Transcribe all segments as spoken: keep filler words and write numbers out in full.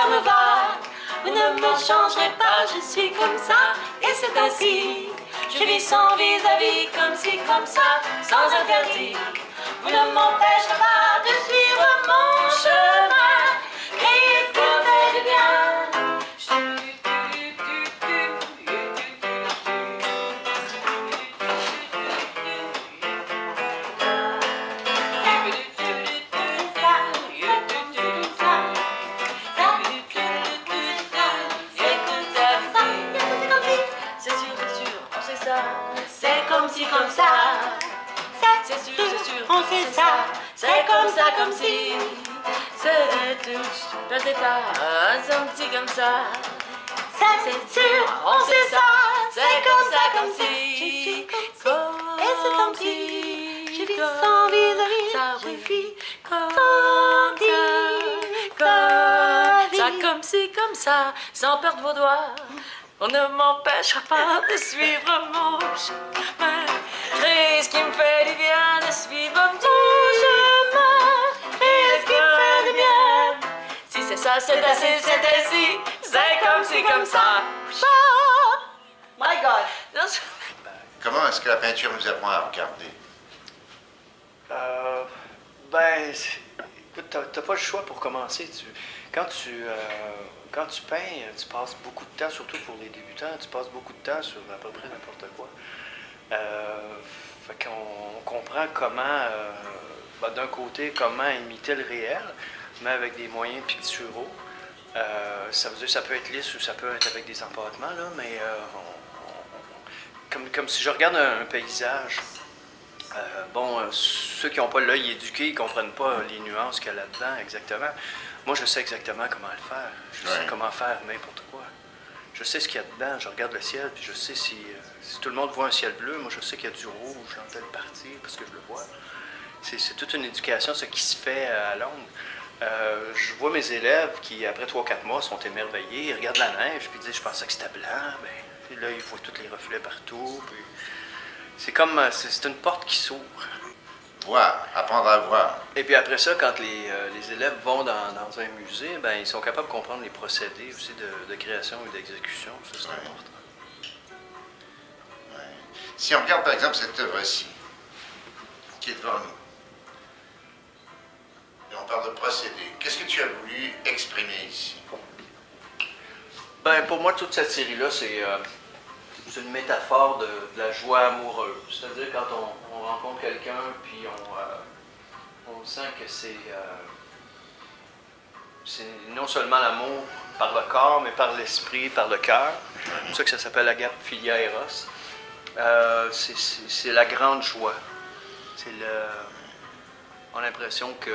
me va. Vous ne me changerez pas, je suis comme ça, et c'est ainsi. Je vis sans vis-à-vis, comme ci, comme ça, sans interdit. Vous ne m'empêcherez pas de suivre mon chemin. Criez ce qui me fait du bien. C'est comme si, comme ça. C'est sûr, c'est sûr, on sait ça. C'est comme ça, comme si. C'est tout, je sais pas. C'est un petit comme ça. C'est sûr, on sait ça. C'est comme ça, comme si. Et c'est comme si. Je vis sans vis-à-vis. Je vis comme ça. Ça, comme si, comme ça. Sans perdre vos doigts. On ne m'empêchera pas de suivre mon chemin. Et ce qui me fait du bien de suivre mon chemin. Et ce qui me fait du bien. Si c'est ça, c'est assez, c'est ainsi. C'est comme si, comme ça. Oh my God. Comment est-ce que la peinture nous apprend à regarder? Euh, ben, écoute, t'as, t'as pas le choix pour commencer. Tu, quand tu... Euh, Quand tu peins, tu passes beaucoup de temps, surtout pour les débutants, tu passes beaucoup de temps sur à peu près n'importe quoi. Euh, fait qu'on on comprend comment, euh, ben, d'un côté, comment imiter le réel, mais avec des moyens picturaux. Euh, ça veut dire que ça peut être lisse ou ça peut être avec des empâtements, là, mais euh, on, on, comme, comme si je regarde un, un paysage. Euh, bon, euh, ceux qui n'ont pas l'œil éduqué, ils ne comprennent pas les nuances qu'il y a là-dedans exactement. Moi, je sais exactement comment le faire. Je sais ouais. comment faire n'importe quoi. Je sais ce qu'il y a dedans. Je regarde le ciel, puis je sais si, euh, si tout le monde voit un ciel bleu, moi, je sais qu'il y a du rouge dans telle partie, parce que je le vois. C'est, c'est toute une éducation, ce qui se fait à longue. Euh, je vois mes élèves qui, après trois quatre mois, sont émerveillés. Ils regardent la neige, puis ils disent « Je pensais que c'était blanc. » Ben, là, ils voient tous les reflets partout. Puis c'est comme... C'est, c'est une porte qui s'ouvre. Voir, apprendre à voir. Et puis après ça, quand les, euh, les élèves vont dans, dans un musée, ben, ils sont capables de comprendre les procédés aussi de, de création et d'exécution. Ça, c'est ouais. important. Ouais. Si on regarde par exemple cette œuvre-ci, qui est devant nous, et on parle de procédé, qu'est-ce que tu as voulu exprimer ici? Ben, pour moi, toute cette série-là, c'est euh, c'est une métaphore de, de la joie amoureuse. C'est-à-dire quand on, on rencontre quelqu'un, puis on, euh, on sent que c'est euh, c'est non seulement l'amour par le corps, mais par l'esprit, par le cœur. C'est pour ça que ça s'appelle Agape Philia Eros. Euh, c'est, c'est, c'est la grande joie. C'est le... On a l'impression que,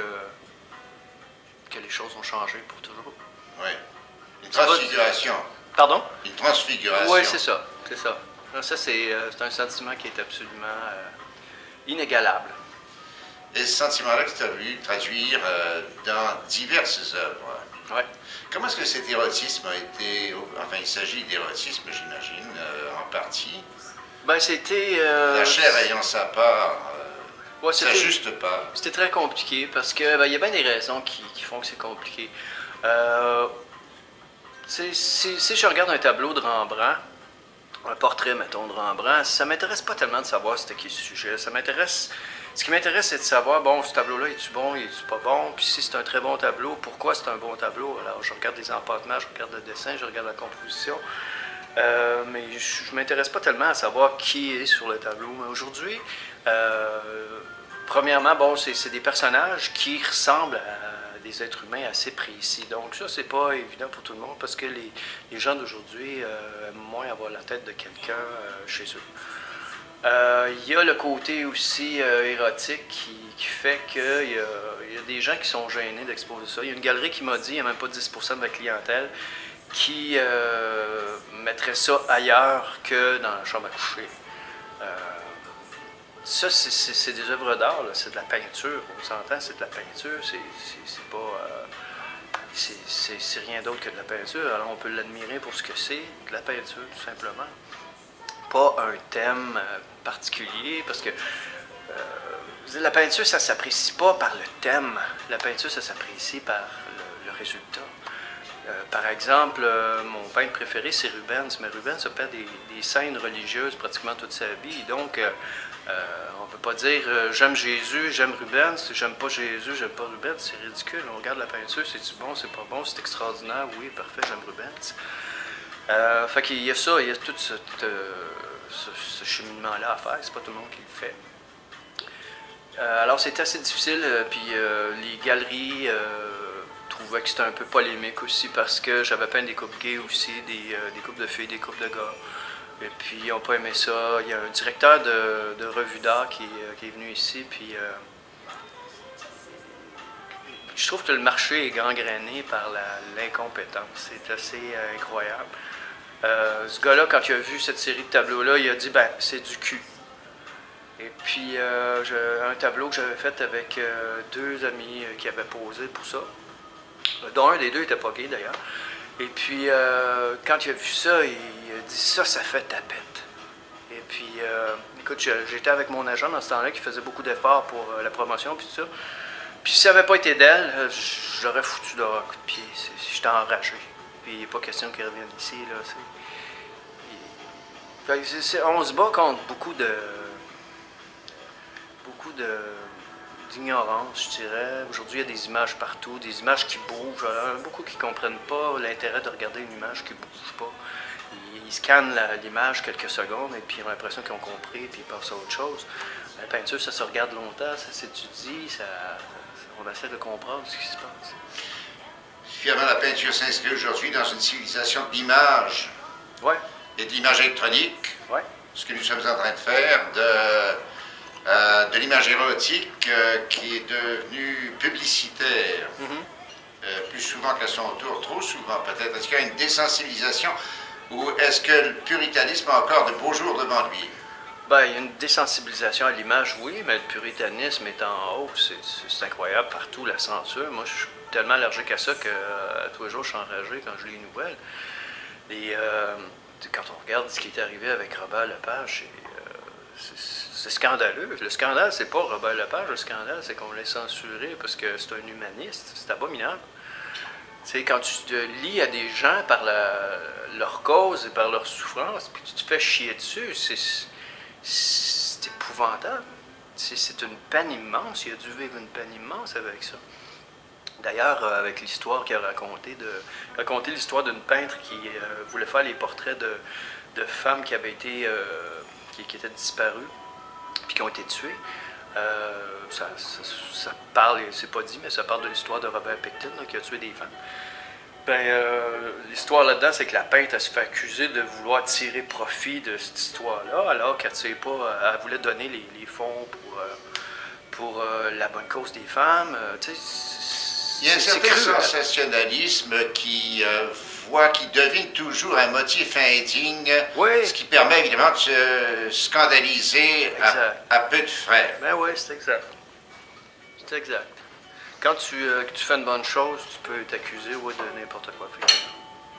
que les choses ont changé pour toujours. Oui. Une transfiguration. Pardon? Une transfiguration. Oui, c'est ça. C'est ça. Ça, c'est, euh, c'est un sentiment qui est absolument euh, inégalable. Et ce sentiment-là que tu as voulu traduire euh, dans diverses œuvres. Oui. Comment est-ce que cet érotisme a été... Enfin, il s'agit d'érotisme, j'imagine, euh, en partie. Ben, c'était... Euh, La chair ayant sa part, euh, ouais, sa juste part. C'était très compliqué parce que ben, y a bien des raisons qui, qui font que c'est compliqué. Euh, si, si je regarde un tableau de Rembrandt, un portrait, mettons, de Rembrandt, ça m'intéresse pas tellement de savoir c'était qui le sujet. Ça m'intéresse... Ce qui m'intéresse, c'est de savoir, bon, ce tableau-là, est-tu bon, est-tu pas bon? Puis si c'est un très bon tableau, pourquoi c'est un bon tableau? Alors, je regarde les empâtements, je regarde le dessin, je regarde la composition. Euh, mais je ne m'intéresse pas tellement à savoir qui est sur le tableau. Mais aujourd'hui, euh, premièrement, bon, c'est, c'est des personnages qui ressemblent à des êtres humains assez précis. Donc ça, c'est pas évident pour tout le monde parce que les, les gens d'aujourd'hui euh, aiment moins avoir la tête de quelqu'un euh, chez eux. Il euh, y a le côté aussi euh, érotique qui, qui fait qu'il y, y a des gens qui sont gênés d'exposer ça. Il y a une galerie qui m'a dit, il n'y a même pas dix pour cent de ma clientèle, qui euh, mettrait ça ailleurs que dans la chambre à coucher. Euh, ça, c'est, c'est, c'est des œuvres d'art, là. C'est de la peinture, on s'entend, c'est de la peinture, c'est, c'est, c'est pas... Euh, c'est, c'est, c'est rien d'autre que de la peinture, alors on peut l'admirer pour ce que c'est, de la peinture, tout simplement. Pas un thème euh, particulier, parce que euh, la peinture, ça ne s'apprécie pas par le thème. La peinture, ça s'apprécie par le, le résultat. Euh, par exemple, euh, mon peintre préféré, c'est Rubens, mais Rubens a peint des, des scènes religieuses pratiquement toute sa vie. Donc, euh, euh, on ne peut pas dire euh, j'aime Jésus, j'aime Rubens, j'aime pas Jésus, j'aime pas Rubens. C'est ridicule. On regarde la peinture, c'est-tu bon, c'est pas bon, c'est extraordinaire, oui, parfait, j'aime Rubens. Euh, fait qu'il y a ça, il y a tout ce, euh, ce, ce cheminement-là à faire. C'est pas tout le monde qui le fait. Euh, alors, c'était assez difficile, euh, puis euh, les galeries. Euh, trouvaient que c'était un peu polémique aussi parce que j'avais peint des couples gays aussi, des, euh, des couples de filles, des couples de gars. Et puis ils n'ont pas aimé ça. Il y a un directeur de, de revue d'art qui, euh, qui est venu ici, puis euh, je trouve que le marché est gangréné par l'incompétence. C'est assez euh, incroyable. Euh, ce gars-là, quand il a vu cette série de tableaux-là, il a dit « ben, c'est du cul ». Et puis, euh, je, un tableau que j'avais fait avec euh, deux amis euh, qui avaient posé pour ça, dont un des deux n'était pas gay d'ailleurs. Et puis, euh, quand il a vu ça, il, il a dit « ça, ça fait tapette ». Et puis, euh, écoute, j'étais avec mon agent dans ce temps-là qui faisait beaucoup d'efforts pour euh, la promotion puis tout ça. Puis si ça n'avait pas été d'elle, je l'aurais foutu dehors à coup de pied. J'étais enragé. Puis il n'est pas question qu'il revienne ici. Là, il, fait, c est, on se bat contre beaucoup de... beaucoup de... d'ignorance, je dirais. Aujourd'hui, il y a des images partout, des images qui bougent. Alors, beaucoup qui ne comprennent pas l'intérêt de regarder une image qui ne bouge pas. Ils, ils scannent l'image quelques secondes et puis ils ont l'impression qu'ils ont compris et puis ils passent à autre chose. La peinture, ça se regarde longtemps, ça s'étudie, ça, on essaie de comprendre ce qui se passe. Finalement, la peinture s'inscrit aujourd'hui dans une civilisation de l'image ouais. et de l'image électronique. Ouais. Ce que nous sommes en train de faire, de... Euh, de l'image érotique euh, qui est devenue publicitaire, mm-hmm. euh, plus souvent qu'à son tour, trop souvent peut-être. Est-ce qu'il y a une désensibilisation ou est-ce que le puritanisme a encore de beaux jours devant lui? Ben, il y a une désensibilisation à l'image, oui, mais le puritanisme est en hausse. C'est incroyable partout, la censure. Moi, je suis tellement allergique à ça que euh, tous les jours, je suis enragé quand je lis une nouvelle. Et euh, quand on regarde ce qui est arrivé avec Robert Lepage, c'est scandaleux. Le scandale, c'est pas Robert Lepage, le scandale, c'est qu'on l'a censuré parce que c'est un humaniste. C'est abominable. Tu sais, quand tu te lis à des gens par la, leur cause et par leur souffrance, puis tu te fais chier dessus, c'est épouvantable. C'est une peine immense. Il a dû vivre une peine immense avec ça. D'ailleurs, euh, avec l'histoire qu'il a racontée, de raconter l'histoire d'une peintre qui euh, voulait faire les portraits de, de femmes qui avaient été... Euh, Qui, qui étaient disparus, puis qui ont été tués. Euh, ça, ça, ça parle, c'est pas dit, mais ça parle de l'histoire de Robert Pickton, là, qui a tué des femmes. Ben, euh, l'histoire là-dedans, c'est que la peintre, elle se fait accuser de vouloir tirer profit de cette histoire-là, alors qu'elle ne sait pas, elle voulait donner les, les fonds pour, euh, pour euh, la bonne cause des femmes. Euh, tu sais, il y a un certain sensationnalisme qui euh, voit, qui devine toujours un motif indigne, oui. Ce qui permet évidemment de se scandaliser à, à peu de frais. Ben oui, c'est exact. C'est exact. Quand tu, euh, tu fais une bonne chose, tu peux t'accuser ouais, de n'importe quoi, effectivement.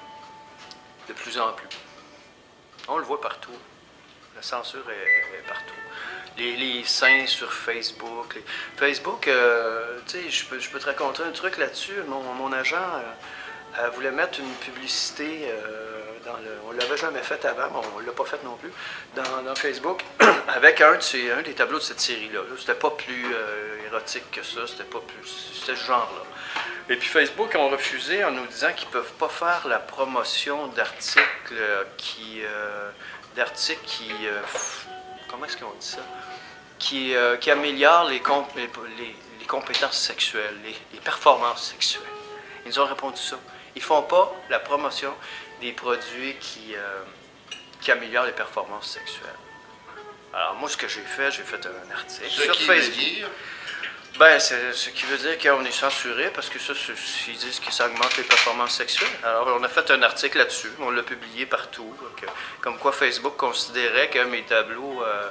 De plus en plus. On le voit partout. La censure est, est partout. Les, les seins sur Facebook. Les... Facebook, euh, tu sais, je peux, je peux te raconter un truc là-dessus. Mon, mon agent euh, elle voulait mettre une publicité, euh, dans le, on ne l'avait jamais fait avant, mais on ne l'a pas fait non plus, dans, dans Facebook, avec un, de ces, un des tableaux de cette série-là. C'était pas plus euh, érotique que ça, c'était pas plus, c'était ce genre-là. Et puis Facebook ont refusé en nous disant qu'ils ne peuvent pas faire la promotion d'articles qui, euh, d'articles qui, euh, comment est-ce qu'on dit ça? Qui, euh, qui améliorent les, comp les, les, les compétences sexuelles, les, les performances sexuelles. Ils nous ont répondu ça. Ils ne font pas la promotion des produits qui, euh, qui améliorent les performances sexuelles. Alors moi, ce que j'ai fait, j'ai fait un article ce sur qui Facebook. Veut dire... Ben, c'est ce qui veut dire qu'on est censuré parce que ça, ils disent que ça augmente les performances sexuelles. Alors, on a fait un article là-dessus, on l'a publié partout, que, comme quoi Facebook considérait que mes tableaux euh,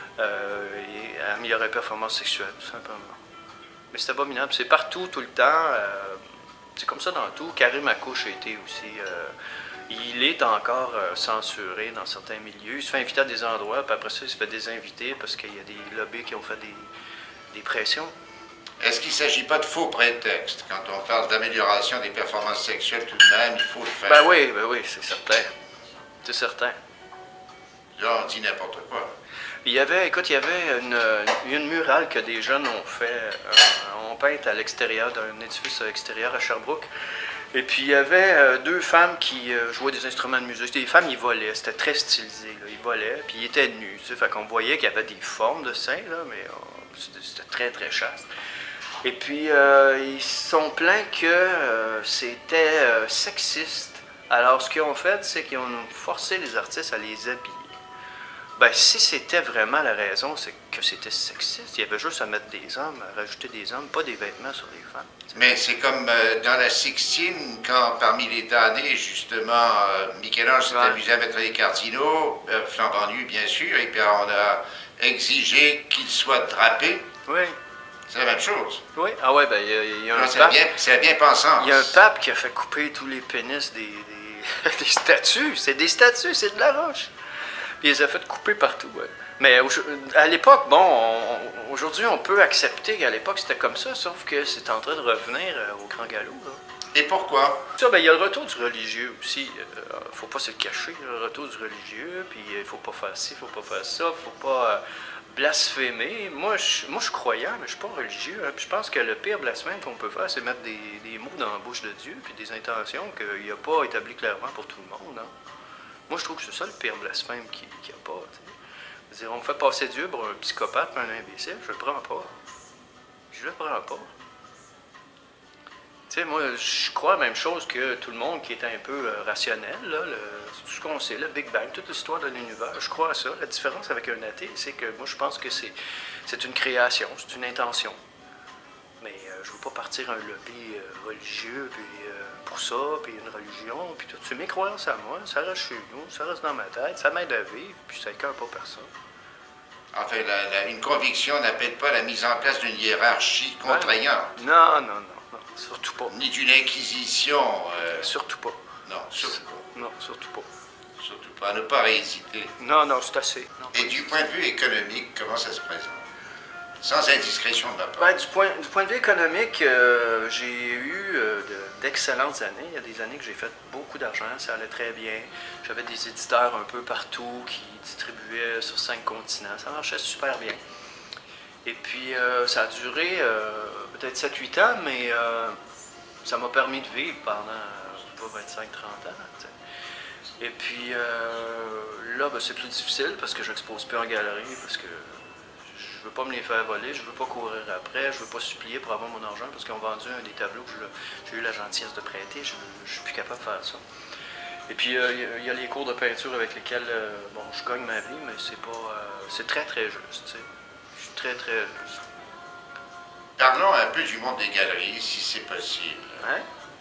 euh, amélioraient les performances sexuelles, tout simplement. Mais c'est abominable, c'est partout, tout le temps. Euh, c'est comme ça dans tout. Karim Akouche a été aussi... Euh, il est encore euh, censuré dans certains milieux. Il se fait inviter à des endroits, puis après ça, il se fait désinviter parce qu'il y a des lobbies qui ont fait des, des pressions. Est-ce qu'il ne s'agit pas de faux prétextes? Quand on parle d'amélioration des performances sexuelles, tout de même, il faut le faire. Ben oui, ben oui, c'est certain. C'est certain. Là, on dit n'importe quoi. Il y avait, écoute, il y avait une, une murale que des jeunes ont fait, euh, ont peinte à l'extérieur d'un édifice extérieur à Sherbrooke. Et puis il y avait euh, deux femmes qui euh, jouaient des instruments de musique. Les femmes, ils volaient, c'était très stylisé, là. Ils volaient, puis ils étaient nus. Tu sais, fait qu'on voyait qu'il y avait des formes de seins, là, mais euh, c'était très, très chaste. Et puis euh, ils se sont plaints que euh, c'était euh, sexiste. Alors ce qu'ils ont fait, c'est qu'ils ont forcé les artistes à les habiller. Ben, si c'était vraiment la raison, c'est que c'était sexiste. Il y avait juste à mettre des hommes, à rajouter des hommes, pas des vêtements sur les femmes. Mais c'est comme euh, dans la Sixtine, quand parmi les damnés, justement, euh, Michel-Ange s'est Ouais. amusé à mettre les cardinaux, euh, flambant nus, bien sûr, et puis on a exigé qu'ils soient drapés. Oui, C'est la même chose. oui. Ah ouais, ben, il y a, il y a un Non, c'est la pape. bien, c'est la bien-pensance. Il y a un pape qui a fait couper tous les pénis des, des, des statues. C'est des statues, c'est de la roche. Puis il les a fait couper partout. Ouais. Mais au- à l'époque, bon, on- on- aujourd'hui, on peut accepter qu'à l'époque, c'était comme ça, sauf que c'est en train de revenir euh, au grand galop. Là. Et pourquoi? Ça, ben, il y a le retour du religieux aussi. Il ne faut pas se le cacher, le retour du religieux. Puis il ne faut pas faire ci, il ne faut pas faire ça, il ne faut pas euh, blasphémer. Moi je, moi, je suis croyant, mais je ne suis pas religieux. Hein. Puis je pense que le pire blasphème qu'on peut faire, c'est mettre des, des mots dans la bouche de Dieu, puis des intentions qu'il n'a pas établies clairement pour tout le monde. Hein. Moi, je trouve que c'est ça le pire blasphème qu'il n'y a pas. T'sais. Je veux dire, on me fait passer Dieu pour un psychopathe, un imbécile. Je le prends pas. Je le prends pas. Tu sais, moi, je crois la même chose que tout le monde qui est un peu euh, rationnel, là, le, tout ce qu'on sait, le Big Bang, toute l'histoire de l'univers. Je crois à ça. La différence avec un athée, c'est que moi, je pense que c'est, c'est une création, c'est une intention. Mais euh, je ne veux pas partir un lobby euh, religieux, puis euh, pour ça, puis une religion, puis tout. C'est mes croyances à moi, ça reste chez nous, ça reste dans ma tête, ça m'aide à vivre, puis ça écoeure pas personne. Enfin, la- la- une conviction n'appelle pas la mise en place d'une hiérarchie contraignante, Non, non, non, non, surtout pas. ni d'une inquisition. euh, Surtout pas. non, surtout pas. Non, surtout pas. Surtout pas. À ne pas réhésiter. Non, non, c'est assez. Non, Et du point de vue économique, comment ça se présente? Sans indiscrétion de ma part. Ben, du, point, du point de vue économique, euh, j'ai eu euh, de- d'excellentes années. Il y a des années que j'ai fait beaucoup d'argent, ça allait très bien. J'avais des éditeurs un peu partout qui distribuaient sur cinq continents. Ça marchait super bien. Et puis, euh, ça a duré euh, peut-être sept huit ans, mais euh, ça m'a permis de vivre pendant, euh, je sais pas, vingt-cinq trente ans. Tu sais. Et puis, euh, là, ben, c'est plus difficile parce que je n'expose plus en galerie, parce que je veux pas me les faire voler, je veux pas courir après, je veux pas supplier pour avoir mon argent parce qu'ils ont vendu un des tableaux que je- j'ai eu la gentillesse de prêter, je, je suis plus capable de faire ça. Et puis euh, il y a- il y, a les cours de peinture avec lesquels euh, bon, je gagne ma vie, mais c'est pas euh, c'est très très juste, tu sais. Je suis très très juste. Parlons un peu du monde des galeries, si c'est possible. Hein?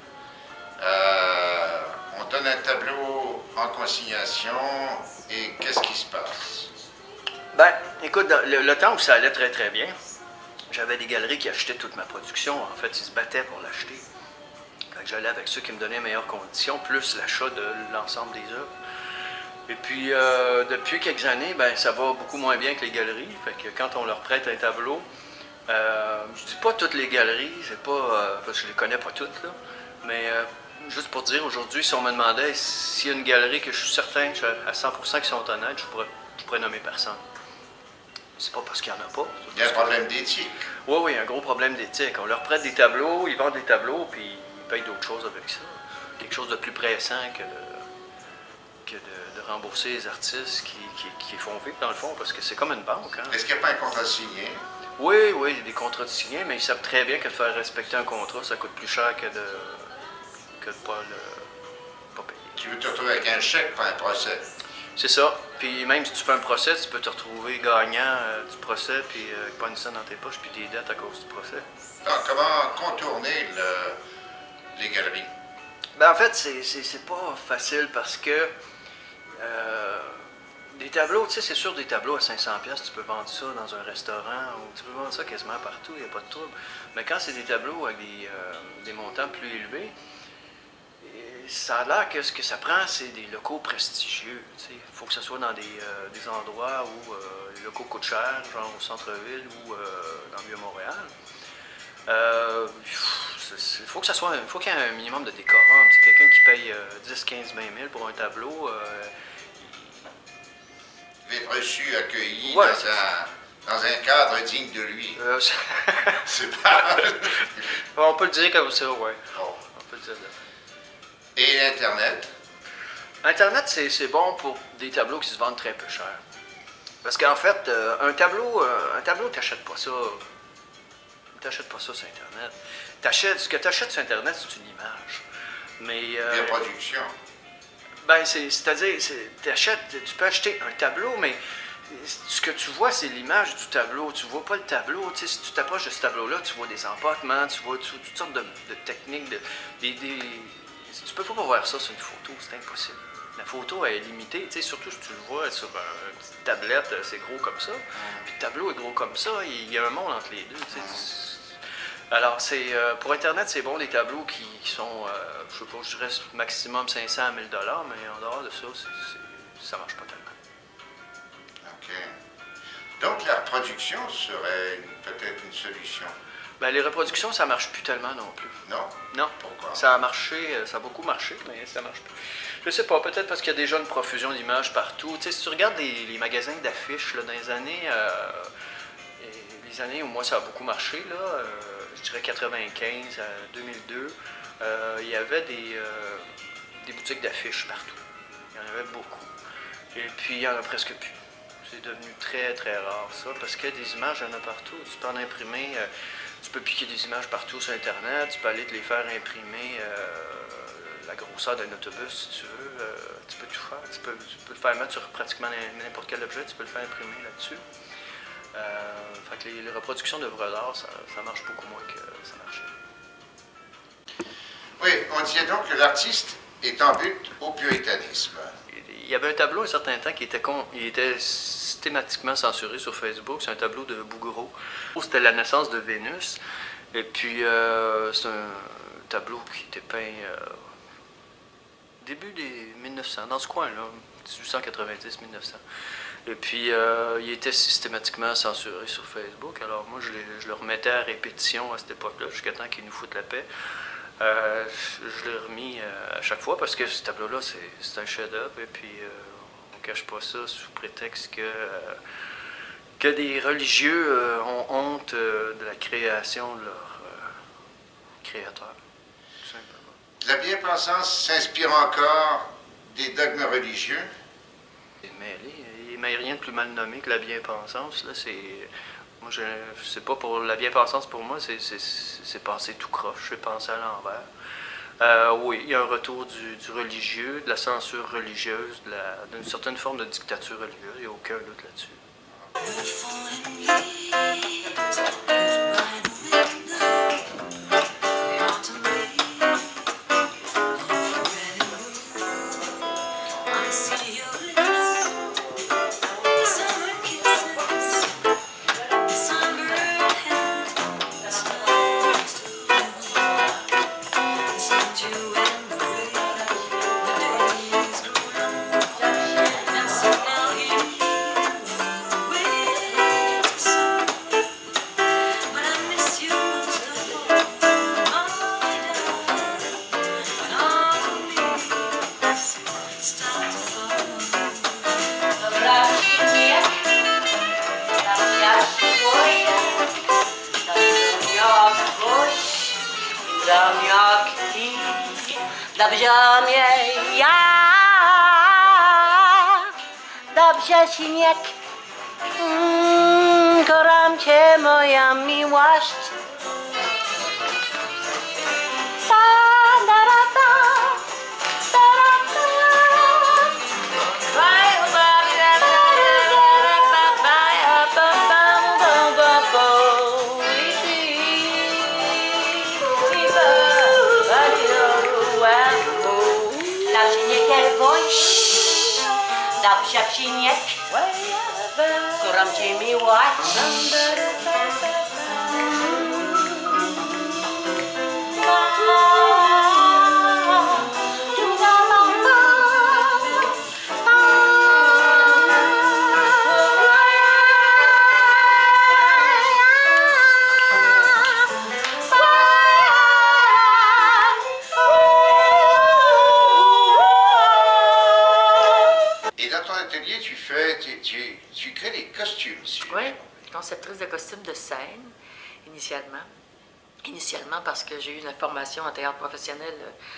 Euh, on donne un tableau en consignation et qu'est-ce qui se passe? Ben, écoute, dans le, le temps où ça allait très très bien, j'avais des galeries qui achetaient toute ma production. En fait, ils se battaient pour l'acheter. Fait que j'allais avec ceux qui me donnaient meilleures conditions, plus l'achat de l'ensemble des œuvres. Et puis, euh, depuis quelques années, ben, ça va beaucoup moins bien que les galeries. Fait que quand on leur prête un tableau, euh, je dis pas toutes les galeries, c'est pas euh, parce que je les connais pas toutes, là, mais euh, juste pour dire, aujourd'hui, si on me demandait s'il y a une galerie que je suis certain, je suis à cent pour cent qu'ils sont honnêtes, je pourrais, je pourrais nommer personne. C'est pas parce qu'il n'y en a pas. Il y a un problème d'éthique. Oui, oui, un gros problème d'éthique. On leur prête des tableaux, ils vendent des tableaux, puis ils payent d'autres choses avec ça. Quelque chose de plus pressant que de, que de, de rembourser les artistes qui, qui, qui font vivre, dans le fond, parce que c'est comme une banque. Hein. Est-ce qu'il n'y a pas un contrat signé? Oui, oui, il y a des contrats signés, mais ils savent très bien que de faire respecter un contrat, ça coûte plus cher que de que de pas le pas payer. Tu veux te retrouver avec un chèque pour un procès? C'est ça. Puis même si tu fais un procès, tu peux te retrouver gagnant euh, du procès, puis euh, avec pas une scène dans tes poches, puis des dettes à cause du procès. Alors, comment contourner le- les galeries? Ben, en fait, c'est, c'est, c'est pas facile parce que euh, des tableaux, tu sais, c'est sûr, des tableaux à cinq cents pièces, tu peux vendre ça dans un restaurant ou tu peux vendre ça quasiment partout, il n'y a pas de trouble. Mais quand c'est des tableaux avec des, euh, des montants plus élevés, et ça a l'air que ce que ça prend, c'est des locaux prestigieux. Il faut que ce soit dans des, euh, des endroits où euh, les locaux coûtent cher, genre au centre-ville ou euh, dans le Vieux-Montréal. Euh, il faut que ça soit, faut qu'il y ait un minimum de décorum. C'est quelqu'un qui paye euh, dix, quinze, vingt mille pour un tableau. Euh, Il va être reçu, accueilli ouais, dans, un, dans un cadre digne de lui. Euh, C'est pas... On peut le dire comme ça, ouais. Bon. On peut le dire. Et l'Internet? Internet, c'est bon pour des tableaux qui se vendent très peu cher. Parce qu'en fait, euh, un tableau, euh, un tableau, t'achètes pas ça. T'achètes pas ça sur Internet. T'achètes, ce que t'achètes sur Internet, c'est une image. Mais... Euh, Des productions. Ben, c'est-à-dire, t'achètes, tu peux acheter un tableau, mais ce que tu vois, c'est l'image du tableau. Tu vois pas le tableau. Tu sais, si tu t'approches de ce tableau-là, tu vois des empattements, tu vois tu, toutes sortes de, de techniques, de, des, des... Tu peux pas voir ça sur une photo, c'est impossible. La photo elle est limitée, tu sais, surtout si tu le vois sur un, une petite tablette, c'est gros comme ça. Puis le tableau est gros comme ça, il y a un monde entre les deux. Tu sais. Alors, c'est euh, pour Internet, c'est bon, des tableaux qui, qui sont, euh, je sais pas, je dirais maximum cinq cents à mille dollars, mais en dehors de ça, c est, c est, ça marche pas tellement. OK. Donc, la reproduction serait peut-être une solution. Ben, les reproductions, ça marche plus tellement non plus. Non? Non. Pourquoi? Ça a marché, ça a beaucoup marché, mais ça marche plus. Je sais pas, peut-être parce qu'il y a déjà une profusion d'images partout. Tu sais, si tu regardes les, les magasins d'affiches dans les années, euh, les années où moi ça a beaucoup marché, là, euh, je dirais quatre-vingt-quinze à deux mille deux, euh, il y avait des, euh, des boutiques d'affiches partout. Il y en avait beaucoup. Et puis, il y en a presque plus. C'est devenu très, très rare, ça, parce que des images, il y en a partout. Tu peux en imprimer, euh, tu peux piquer des images partout sur Internet, tu peux aller te les faire imprimer euh, la grosseur d'un autobus, si tu veux. Euh, tu peux tout faire. Tu peux, tu peux le faire mettre sur pratiquement n'importe quel objet, tu peux le faire imprimer là-dessus. Euh, fait que les, les reproductions d'œuvres d'art, ça, ça marche beaucoup moins que ça marchait. Oui, on disait donc que l'artiste est en but au puritanisme. Il y avait un tableau un certain temps qui était, con, il était systématiquement censuré sur Facebook. C'est un tableau de Bouguereau. C'était la naissance de Vénus. Et puis, euh, c'est un tableau qui était peint euh, début des mille neuf cents, dans ce coin-là, dix-huit cent quatre-vingt-dix à mille neuf cents. Et puis, euh, il était systématiquement censuré sur Facebook. Alors moi, je, les, je le remettais à répétition à cette époque-là, jusqu'à temps qu'il nous foute la paix. Euh, je l'ai remis euh, à chaque fois parce que ce tableau-là, c'est un chef-d'œuvre. Et puis, euh, on ne cache pas ça sous prétexte que, euh, que des religieux euh, ont honte euh, de la création de leur euh, créateur, tout simplement. La bien-pensance s'inspire encore des dogmes religieux? C'est mêlé. Il n'y a rien de plus mal nommé que la bien-pensance. Là, c'est... Moi, je sais pas, pour la bien-pensance, pour moi, c'est penser tout croche, c'est penser à l'envers. Euh, oui, il y a un retour du, du religieux, de la censure religieuse, d'une certaine forme de dictature religieuse, il n'y a aucun doute là-dessus. Dobrze mnie ja, dobrze śnieg, mm, kocham cię moja miłość. Ta, da, da, da, da, da, da. Dobrze śnieg, kocham cię miłość. conceptrice de costumes de scène, initialement. Initialement parce que j'ai eu une formation en théâtre professionnel.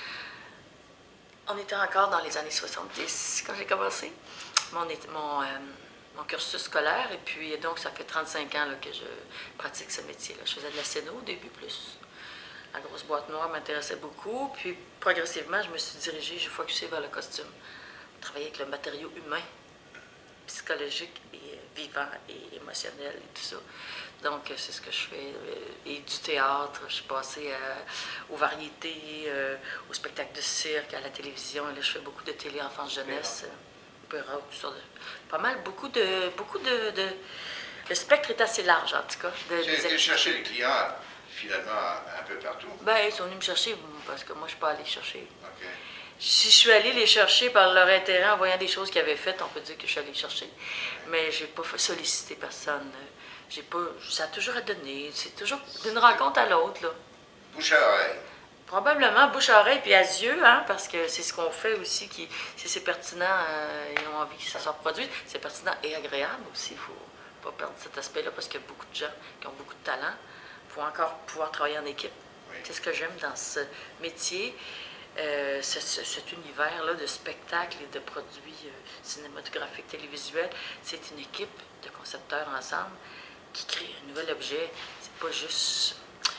On était encore dans les années soixante-dix quand j'ai commencé mon, mon, euh, mon cursus scolaire. Et puis, donc, ça fait trente-cinq ans là, que je pratique ce métier-là. Je faisais de la scéno au début plus. La grosse boîte noire m'intéressait beaucoup. Puis, progressivement, je me suis dirigée, j'ai focusé vers le costume. Travailler avec le matériau humain, psychologique et vivant et émotionnel et tout ça. Donc, c'est ce que je fais. Et du théâtre, je suis passée euh, aux variétés, euh, au spectacle de cirque, à la télévision. Et là, je fais beaucoup de télé, enfance, jeunesse, opéra, tout ça. Pas mal, beaucoup de... Beaucoup de, de... Le spectre est assez large, en tout cas. Tu as été chercher les clients, finalement, un peu partout? Bien, ils sont venus me chercher, parce que moi, je ne suis pas allée chercher. Okay. Si je suis allée les chercher par leur intérêt, en voyant des choses qu'ils avaient faites, on peut dire que je suis allée chercher. Mais je n'ai pas sollicité personne. J'ai pas, ça a toujours à donner. C'est toujours d'une rencontre à l'autre, là. Bouche à oreille. Probablement bouche à oreille puis à yeux, hein, parce que c'est ce qu'on fait aussi. Qui, si c'est pertinent, euh, ils ont envie que ça soit produit. C'est pertinent et agréable aussi. Il ne faut pas perdre cet aspect-là parce qu'il y a beaucoup de gens qui ont beaucoup de talent. Il faut encore pouvoir travailler en équipe. Oui. C'est ce que j'aime dans ce métier. Euh, ce, ce, cet univers-là de spectacles et de produits euh, cinématographiques, télévisuels, c'est une équipe de concepteurs ensemble qui crée un nouvel objet. C'est pas juste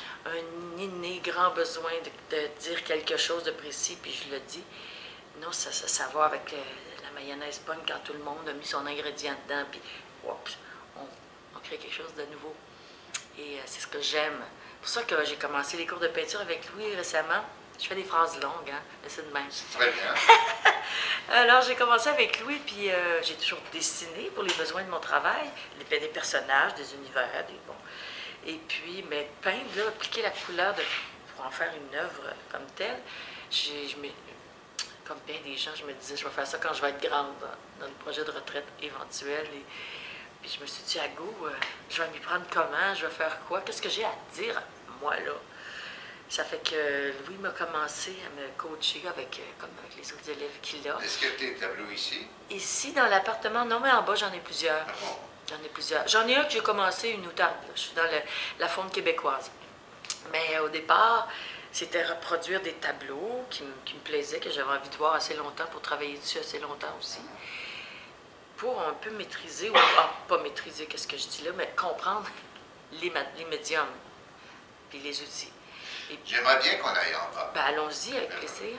un inné grand besoin de, de dire quelque chose de précis, puis je le dis. Non, ça, ça, ça va avec le, la mayonnaise pogne quand tout le monde a mis son ingrédient dedans, puis oups, on, on crée quelque chose de nouveau. Et euh, c'est ce que j'aime. C'est pour ça que j'ai commencé les cours de peinture avec Louis récemment. Je fais des phrases longues, hein, mais c'est de même. C'est très bien. Alors, j'ai commencé avec Louis, puis euh, j'ai toujours dessiné pour les besoins de mon travail, des, des personnages, des univers, des bons. Et puis, mais peindre, là, appliquer la couleur de, pour en faire une œuvre comme telle, j'ai, je me, comme bien des gens, je me disais, je vais faire ça quand je vais être grande, dans, dans le projet de retraite éventuel. Et, puis je me suis dit, à go, euh, je vais m'y prendre comment, je vais faire quoi, qu'est-ce que j'ai à dire, moi, là? Ça fait que Louis m'a commencé à me coacher avec, comme avec les autres élèves qu'il a. Est-ce que tu as des tableaux ici? Ici, dans l'appartement, non, mais en bas, j'en ai plusieurs. Ah bon? J'en ai plusieurs. J'en ai un que j'ai commencé une outarde. Je suis dans le, la faune québécoise. Mais au départ, c'était reproduire des tableaux qui, qui me plaisaient, que j'avais envie de voir assez longtemps, pour travailler dessus assez longtemps aussi. Pour un peu maîtriser, ou ah, pas maîtriser, qu'est-ce que je dis là, mais comprendre les, les médiums puis les outils. J'aimerais bien qu'on aille en bas. Ben, allons-y, avec plaisir.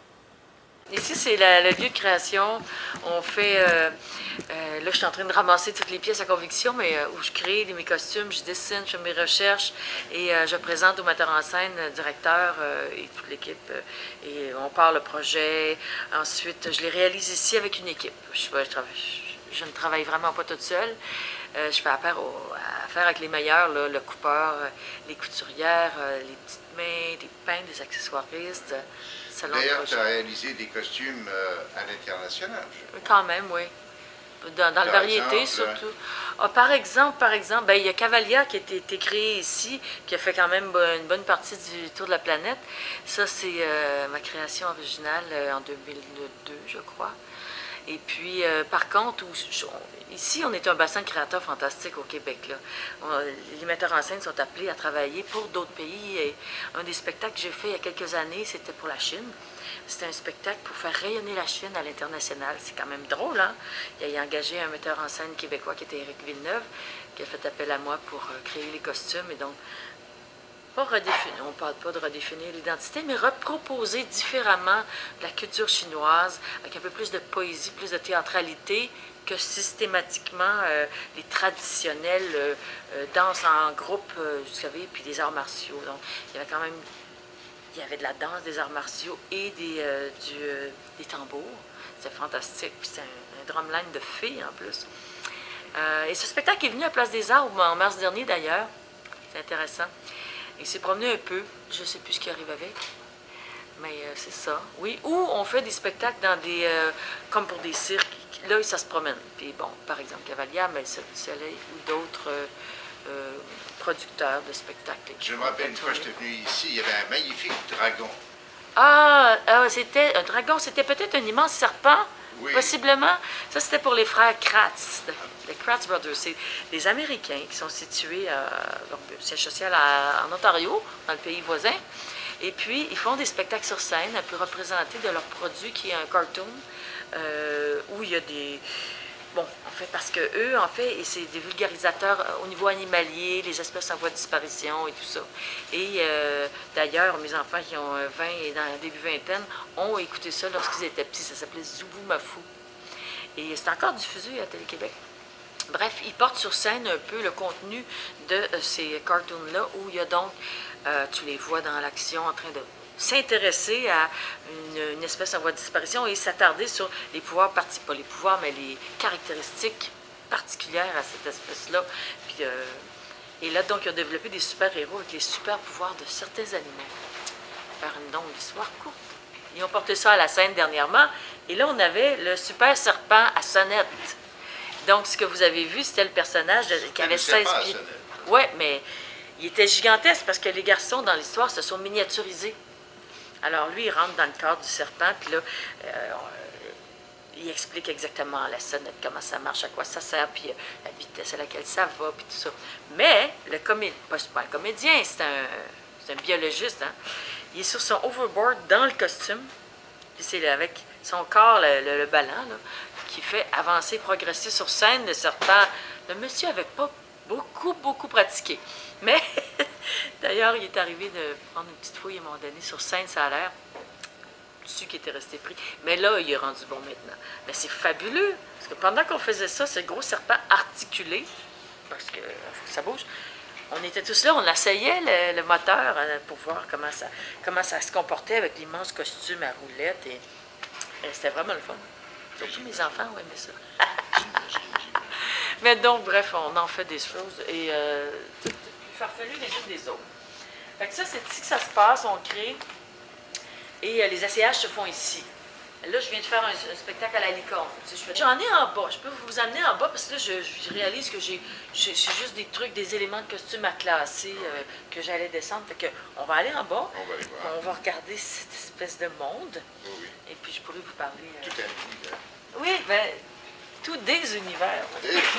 Ici, c'est le lieu de création. On fait... Euh, euh, là, je suis en train de ramasser toutes les pièces à conviction, mais euh, où je crée mes costumes, je dessine, je fais mes recherches et euh, je présente au metteur en scène, directeur euh, et toute l'équipe. Euh, et on part le projet. Ensuite, je les réalise ici avec une équipe. Je, je, je, je ne travaille vraiment pas toute seule. Euh, je fais affaire, au, affaire avec les meilleurs, là, le coupeur, euh, les couturières, euh, les petites mains, des peintres, des accessoiristes. Euh, D'ailleurs, tu as réalisé des costumes euh, à l'international. Quand même, oui. Dans, dans la variété, exemple, surtout. Ah, par exemple, par exemple, ben, il y a Cavalia qui a été, été créé ici, qui a fait quand même une bonne partie du tour de la planète. Ça, c'est euh, ma création originale euh, en deux mille deux, je crois. Et puis, euh, par contre, où, on, ici, on est un bassin de créateurs fantastique au Québec. Là. On, les metteurs en scène sont appelés à travailler pour d'autres pays. Et un des spectacles que j'ai fait il y a quelques années, c'était pour la Chine. C'était un spectacle pour faire rayonner la Chine à l'international. C'est quand même drôle, hein? Il a engagé un metteur en scène québécois qui était Éric Villeneuve, qui a fait appel à moi pour euh, créer les costumes. Et donc, pas redéfinir, on ne parle pas de redéfinir l'identité, mais reproposer différemment la culture chinoise, avec un peu plus de poésie, plus de théâtralité, que systématiquement euh, les traditionnelles euh, euh, danses en groupe, euh, vous savez, puis des arts martiaux. Donc, il y avait quand même... Il y avait de la danse, des arts martiaux et des, euh, du, euh, des tambours. C'était fantastique. Puis c'était un, un drumline de filles en plus. Euh, et ce spectacle est venu à Place des Arts en mars dernier d'ailleurs. C'est intéressant. Il s'est promené un peu. Je ne sais plus ce qui arrive avec. Mais euh, c'est ça. Oui. Ou on fait des spectacles dans des. Euh, comme pour des cirques. Là, ça se promène. Puis bon, par exemple, Cavalia, mais le Soleil ou d'autres. Euh, Euh, producteurs de spectacles. Je me rappelle une fois que j'étais venu ici, il y avait un magnifique dragon. Ah, ah c'était un dragon, c'était peut-être un immense serpent. Oui. Possiblement, ça c'était pour les frères Kratz, les Kratz Brothers. C'est des Américains qui sont situés à leur siège social à- en Ontario, dans le pays voisin. Et puis, ils font des spectacles sur scène pour représenter de leur produit qui est un cartoon, euh, où il y a des... Bon, en fait, parce que eux, en fait, c'est des vulgarisateurs au niveau animalier, les espèces en voie de disparition et tout ça. Et euh, d'ailleurs, mes enfants qui ont vingt et dans le début vingtaine ont écouté ça lorsqu'ils étaient petits. Ça s'appelait Zoubou Mafou. Et c'est encore diffusé à Télé-Québec. Bref, ils portent sur scène un peu le contenu de euh, ces cartoons-là, où il y a donc, euh, tu les vois dans l'action en train de s'intéresser à une, une espèce en voie de disparition et s'attarder sur les pouvoirs, parti- pas les pouvoirs, mais les caractéristiques particulières à cette espèce-là. Puis, euh, et là, donc, ils ont développé des super-héros avec les super-pouvoirs de certains animaux. Faire une longue histoire courte. Ils ont porté ça à la scène dernièrement, et là, on avait le super serpent à sonnette. Donc, ce que vous avez vu, c'était le personnage de- qui avait le serpent seize à pieds. sonnette. Oui, mais il était gigantesque parce que les garçons, dans l'histoire, se sont miniaturisés. Alors, lui, il rentre dans le cadre du serpent, puis là, euh, il explique exactement la sonnette, comment ça marche, à quoi ça sert, puis euh, la vitesse à laquelle ça va, puis tout ça. Mais, le comédien, pas, pas un comédien, c'est un, c'est un biologiste, hein? Il est sur son overboard dans le costume, puis c'est avec son corps, le, le, le ballon, là, qui fait avancer, progresser sur scène le serpent. Le monsieur n'avait pas beaucoup, beaucoup pratiqué. Mais, d'ailleurs, il est arrivé de prendre une petite fouille à un moment donné sur scène, ça a l'air. Dessus qui était resté pris. Mais là, il est rendu bon maintenant. Mais c'est fabuleux, parce que pendant qu'on faisait ça, ce gros serpent articulé, parce que faut que ça bouge, on était tous là, on essayait le, le moteur euh, pour voir comment ça, comment ça se comportait avec l'immense costume à roulettes. Et, et c'était vraiment le fun. Surtout mes enfants ont aimé ça. Mais donc, bref, on en fait des choses. Et euh, tout plus farfelu les unes des autres. Fait que ça, c'est ici que ça se passe, on crée. Et euh, les essayages se font ici. Là, je viens de faire un, un spectacle à la licorne. Tu sais, je fais- J'en ai en bas. Je peux vous amener en bas parce que là, je, je réalise que j'ai j'ai- j'ai juste des trucs, des éléments de costume à classer euh, que j'allais descendre. Fait que on va aller en bas. On va aller voir. On va regarder cette espèce de monde. Oui, oui. Et puis, je pourrais vous parler. euh, Tout un univers. Oui, ben, tout des univers. Des univers.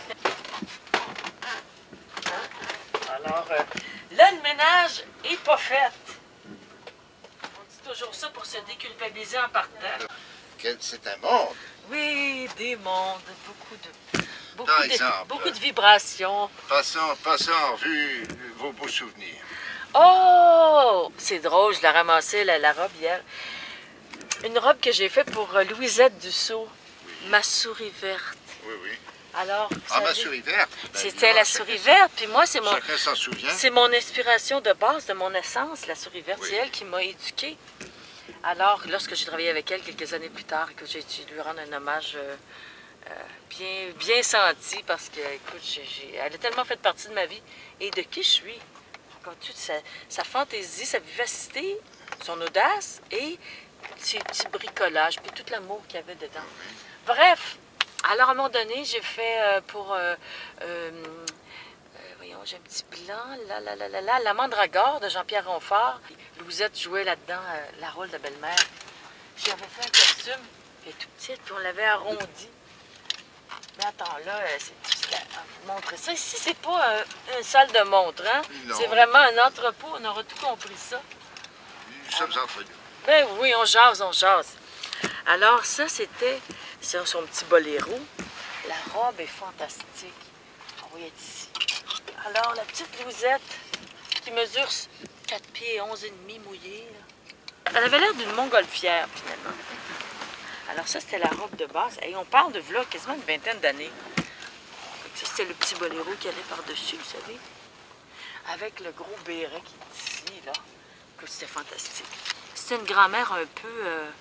Alors, euh, là, le ménage est pas fait. On dit toujours ça pour se déculpabiliser en partant. Quel- C'est un monde. Oui, des mondes, beaucoup de, beaucoup Par de, exemple. beaucoup de vibrations. Passons, passons en revue vos beaux souvenirs. Oh! C'est drôle, je l'ai ramassé, la, la robe hier. Une robe que j'ai faite pour euh, Louisette Dussault, ma souris verte. Oui, oui. Alors, vous Ah, ma savez, souris verte. Ben, c'était évidemment, la chacun- souris verte, puis moi, c'est mon, Chacun s'en souvient. c'est mon inspiration de base, de mon essence, la souris verte. Oui. C'est elle qui m'a éduquée. Alors, lorsque j'ai travaillé avec elle quelques années plus tard, écoute, j'ai dû lui rendre un hommage euh, euh, bien, bien senti parce que, écoute, j'ai, j'ai- elle a tellement fait partie de ma vie et de qui je suis. Comme toute sa, sa fantaisie, sa vivacité, son audace et ses petits bricolages, puis tout l'amour qu'il y avait dedans. Bref, alors à un moment donné, j'ai fait euh, pour... euh, euh, euh, voyons, j'ai un petit blanc, là, là, là, là, là, La Mandragore de Jean-Pierre Ronfort. Louisette jouait là-dedans euh, la rôle de belle-mère. J'avais fait un costume, qui est tout petit, puis on l'avait arrondi. Mais attends, là, euh, c'est difficile à vous montrer ça. Ici, c'est pas euh, une salle de montre, hein? Non. C'est vraiment un entrepôt, on aura tout compris ça. Nous sommes entre nous. Ben oui, on jase, on jase. Alors, ça, c'était son, son petit boléro. La robe est fantastique. On va y être ici. Alors, la petite Louisette, qui mesure quatre pieds et onze et demi mouillée, là. Elle avait l'air d'une montgolfière, finalement. Alors, ça, c'était la robe de base. Et on parle de là quasiment une vingtaine d'années. Fait que ça, c'était le petit boléro qui allait par-dessus, vous savez. Avec le gros béret qui est ici, là. Écoute, c'était fantastique. C'était une grand-mère un peu... euh,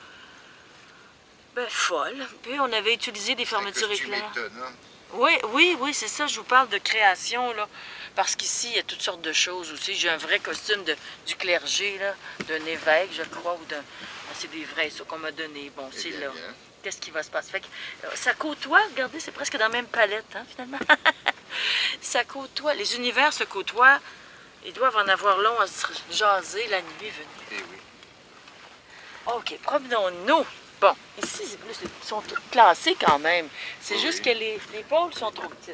ben, folle. Puis on avait utilisé des Un fermetures costume éclairs. étonnant. Oui, oui, oui, c'est ça. Je vous parle de création, là. Parce qu'ici, il y a toutes sortes de choses aussi. J'ai un vrai costume de, du clergé, là, d'un évêque, je crois, ou d'un... Ah, c'est des vrais, ça, qu'on m'a donné. Bon, Eh c'est bien, là. bien. Qu'est-ce qui va se passer? Fait que, euh, ça côtoie, regardez, c'est presque dans la même palette, hein, finalement. Ça côtoie. Les univers se côtoient. Ils doivent en avoir long à se jaser la nuit venue. Eh oui. OK, promenons-nous. Bon, ici, c'est plus, ils sont tous classés quand même. C'est Oui. juste que les, les pôles sont trop petites.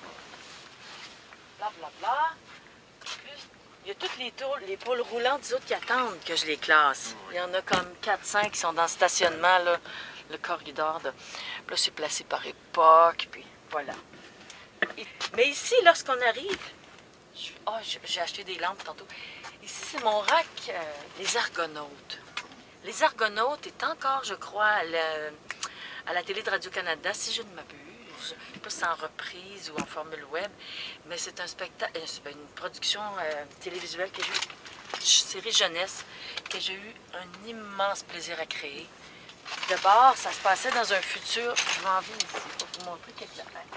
Bla, bla, bla. Plus, il y a toutes les, tours, les pôles roulants des autres qui attendent que je les classe. Oui. Il y en a comme quatre cinq qui sont dans le stationnement, là, le corridor. De... Là, c'est placé par époque, puis voilà. Et- mais ici, lorsqu'on arrive, je- ah, j'ai j'ai acheté des lampes tantôt. Ici, c'est mon rack, euh, les Argonautes. Les Argonautes est encore, je crois, à la, à la télé de Radio-Canada, si je ne m'abuse. Je ne sais pas si c'est en reprise ou en formule web, mais c'est un spectacle, euh, c'est une production euh, télévisuelle que j'ai eu, série jeunesse, que j'ai eu un immense plaisir à créer. D'abord, ça se passait dans un futur, je vais en venir ici pour vous montrer quelques affaires.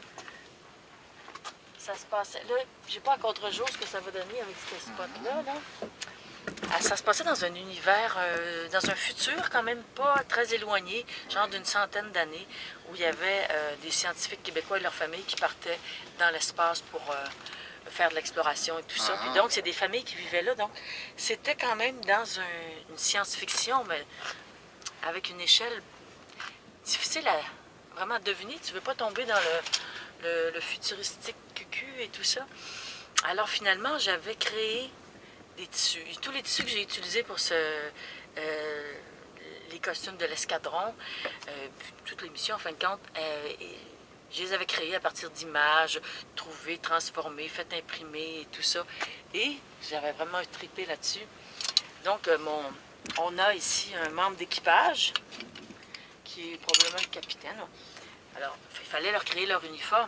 Ça se passait, là, j'ai pas à contre-jour ce que ça va donner avec ce spot-là, là. Ah, ça se passait dans un univers, euh, dans un futur quand même pas très éloigné, genre d'une centaine d'années, où il y avait euh, des scientifiques québécois et leurs familles qui partaient dans l'espace pour euh, faire de l'exploration et tout ça. Puis donc, c'est des familles qui vivaient là. Donc, c'était quand même dans un- une science-fiction, mais avec une échelle difficile à vraiment deviner. Tu veux pas tomber dans le, le, le futuristique cucu et tout ça. Alors, finalement, j'avais créé des tissus. Et tous les tissus que j'ai utilisés pour ce, euh, les costumes de l'escadron, euh, toute l'émission en fin de compte, euh, et je les avais créés à partir d'images, trouvées, transformées, faites imprimer et tout ça. Et j'avais vraiment trippé là-dessus. Donc, euh, mon, on a ici un membre d'équipage, qui est probablement le capitaine. Alors, il fallait leur créer leur uniforme.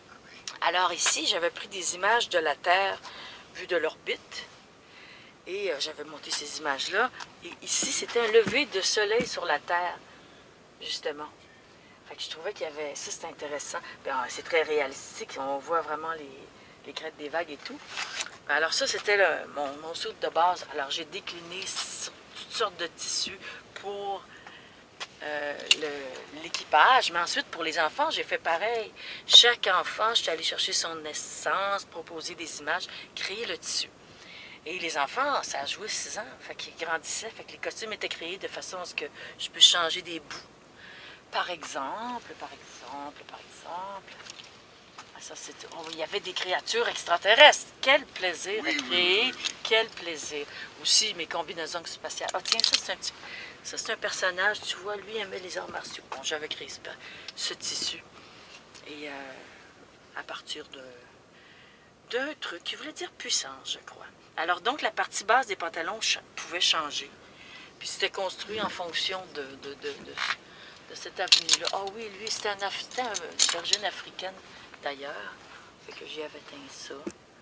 Alors ici, j'avais pris des images de la Terre vues de l'orbite. Et euh, j'avais monté ces images-là. Et ici, c'était un lever de soleil sur la Terre, justement. Fait que je trouvais qu'il y avait... Ça, c'est intéressant. Bien, c'est très réalistique. On voit vraiment les, les crêtes des vagues et tout. Alors ça, c'était le- mon, mon soude de base. Alors, j'ai décliné sur toutes sortes de tissus pour euh, le- l'équipage. Mais ensuite, pour les enfants, j'ai fait pareil. Chaque enfant, je suis allée chercher son essence, proposer des images, créer le tissu. Et les enfants, ça a joué six ans, fait qu'ils grandissaient, fait que les costumes étaient créés de façon à ce que je puisse changer des bouts. Par exemple, par exemple, par exemple, ah, ça, c'est, oh, il y avait des créatures extraterrestres. Quel plaisir Oui, à oui, créer, oui, oui. quel plaisir. Aussi, mes combinaisons spatiales. Ah tiens, ça c'est un petit, ça c'est un personnage, tu vois, lui aimait les arts martiaux. Bon, j'avais créé ce, ce tissu. Et euh, à partir de d'un truc qui voulait dire puissance, je crois. Alors donc, la partie basse des pantalons cha- pouvait changer. Puis c'était construit en fonction de, de, de, de, de cette avenue-là. Ah oui, lui, c'était un Africain, d'origine africaine d'ailleurs. Fait que j'y avais teint ça.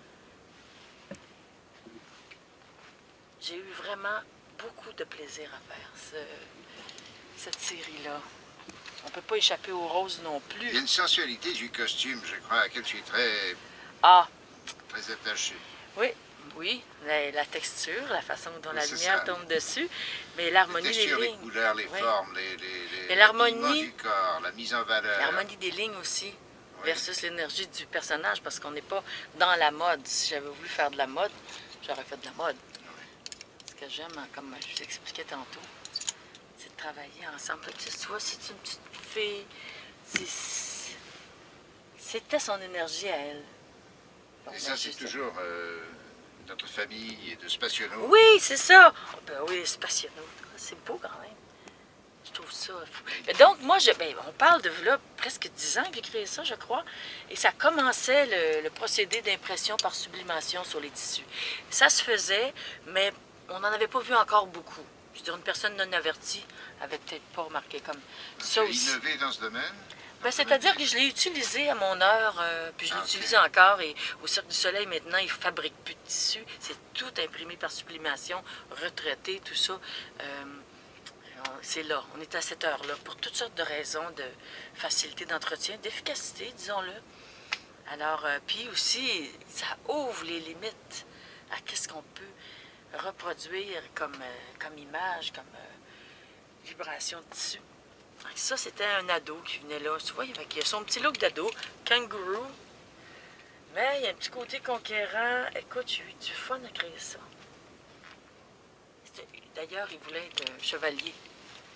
J'ai eu vraiment beaucoup de plaisir à faire ce- cette série-là. On ne peut pas échapper aux roses non Il y a plus. une sensualité du costume, je crois, à laquelle je suis très, Ah, très attaché. oui, oui, la, la texture, la façon dont Oui, la c'est lumière ça. tombe dessus, mais Les l'harmonie des textures, les lignes. couleurs, les Oui. formes, les, les, les, Et l'harmonie- l'habillement du corps, la mise en valeur. L'harmonie des lignes aussi, Oui. versus l'énergie du personnage, parce qu'on n'est pas dans la mode. Si j'avais voulu faire de la mode, j'aurais fait de la mode. Ce que j'aime, hein, comme je vous expliquais tantôt, c'est de travailler ensemble. Fait que, tu vois, c'est une petite fille. c'est- C'était son énergie à elle. Bon, Et ben, ça, c'est juste- toujours euh, notre famille de spationautes. Oui, c'est ça. Oh, ben oui, c'est passionnant. C'est beau quand même. Je trouve ça fou. Mais donc, moi, je, ben, on parle de là, presque dix ans que j'ai créé ça, je crois. Et ça commençait le, le procédé d'impression par sublimation sur les tissus. Ça se faisait, mais on n'en avait pas vu encore beaucoup. Je veux dire, une personne non avertie avait peut-être pas remarqué comme ça Tu as aussi. innové dans ce domaine? Ben, c'est-à-dire que je l'ai utilisé à mon heure, euh, puis je Ah, ok. l'utilise encore. Et au Cirque du Soleil, maintenant, ils ne fabriquent plus de tissu. C'est tout imprimé par sublimation, retraité, tout ça. Euh, c'est là, on est à cette heure-là, pour toutes sortes de raisons de facilité d'entretien, d'efficacité, disons-le. Alors, euh, puis aussi, ça ouvre les limites à qu'est-ce qu'on peut reproduire comme, euh, comme image, comme euh, vibration de tissu. Ça, c'était un ado qui venait là. Tu vois, il a son petit look d'ado, kangourou. Mais il y a un petit côté conquérant. Écoute, j'ai eu du fun à créer ça. D'ailleurs, il voulait être chevalier.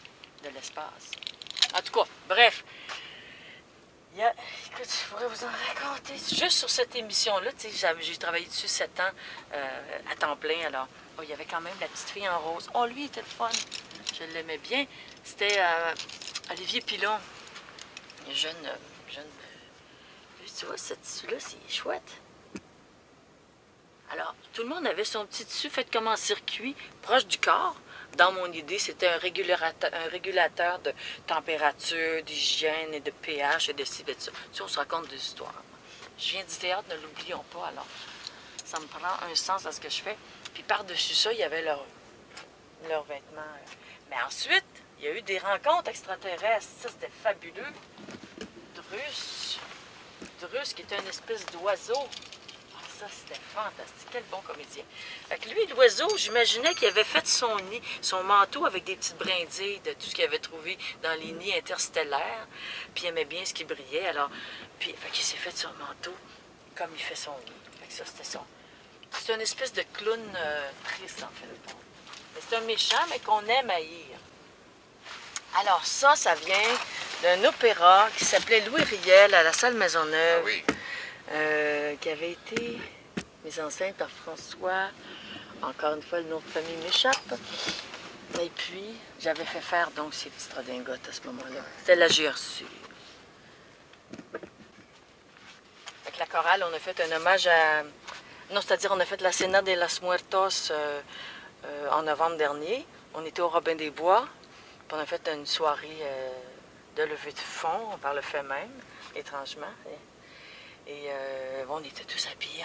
de l'espace. En tout cas, bref. Il y a, écoute, je pourrais vous en raconter. Juste sur cette émission-là, tu sais, j'ai travaillé dessus sept ans euh, à temps plein. Alors, oh, il y avait quand même la petite fille en rose. Oh, lui, il était le fun. Je l'aimais bien. C'était euh, Olivier Pilon. Jeune, euh, jeune. Euh, tu vois, ce tissu-là, c'est chouette. Alors, tout le monde avait son petit tissu fait comme en circuit, proche du corps. Dans mon idée, c'était un régulateur, un régulateur de température, d'hygiène et de pH et de ci, et de ça. Tu sais, on se raconte des histoires. Je viens du théâtre, ne l'oublions pas, alors. Ça me prend un sens à ce que je fais. Puis par-dessus ça, il y avait leurs leur vêtements. Mais ensuite, il y a eu des rencontres extraterrestres. Ça, c'était fabuleux. Drus. Drus, qui était une espèce d'oiseau. Ça, c'était fantastique. Quel bon comédien. Fait que lui, l'oiseau, j'imaginais qu'il avait fait son nid, son manteau avec des petites brindilles de tout ce qu'il avait trouvé dans les nids interstellaires. Puis il aimait bien ce qui brillait. Alors, puis, fait qu'il s'est fait son manteau comme il fait son nid. Fait que ça, c'était son. C'est une espèce de clown euh, triste, en fait. Mais c'est un méchant, mais qu'on aime haïr. Alors, ça, ça vient d'un opéra qui s'appelait Louis Riel à la salle Maisonneuve. Ah oui. Euh, qui avait été mise en scène par François. Encore une fois, le nom de famille m'échappe. Et puis, j'avais fait faire donc ces petites redingotes à ce moment-là. C'était la G R C. Avec la chorale, on a fait un hommage à... Non, c'est-à-dire, on a fait la Cena de las Muertos euh, euh, en novembre dernier. On était au Robin des Bois. Puis on a fait une soirée euh, de levée de fonds, par le fait même, étrangement. Et euh, bon, on était tous habillés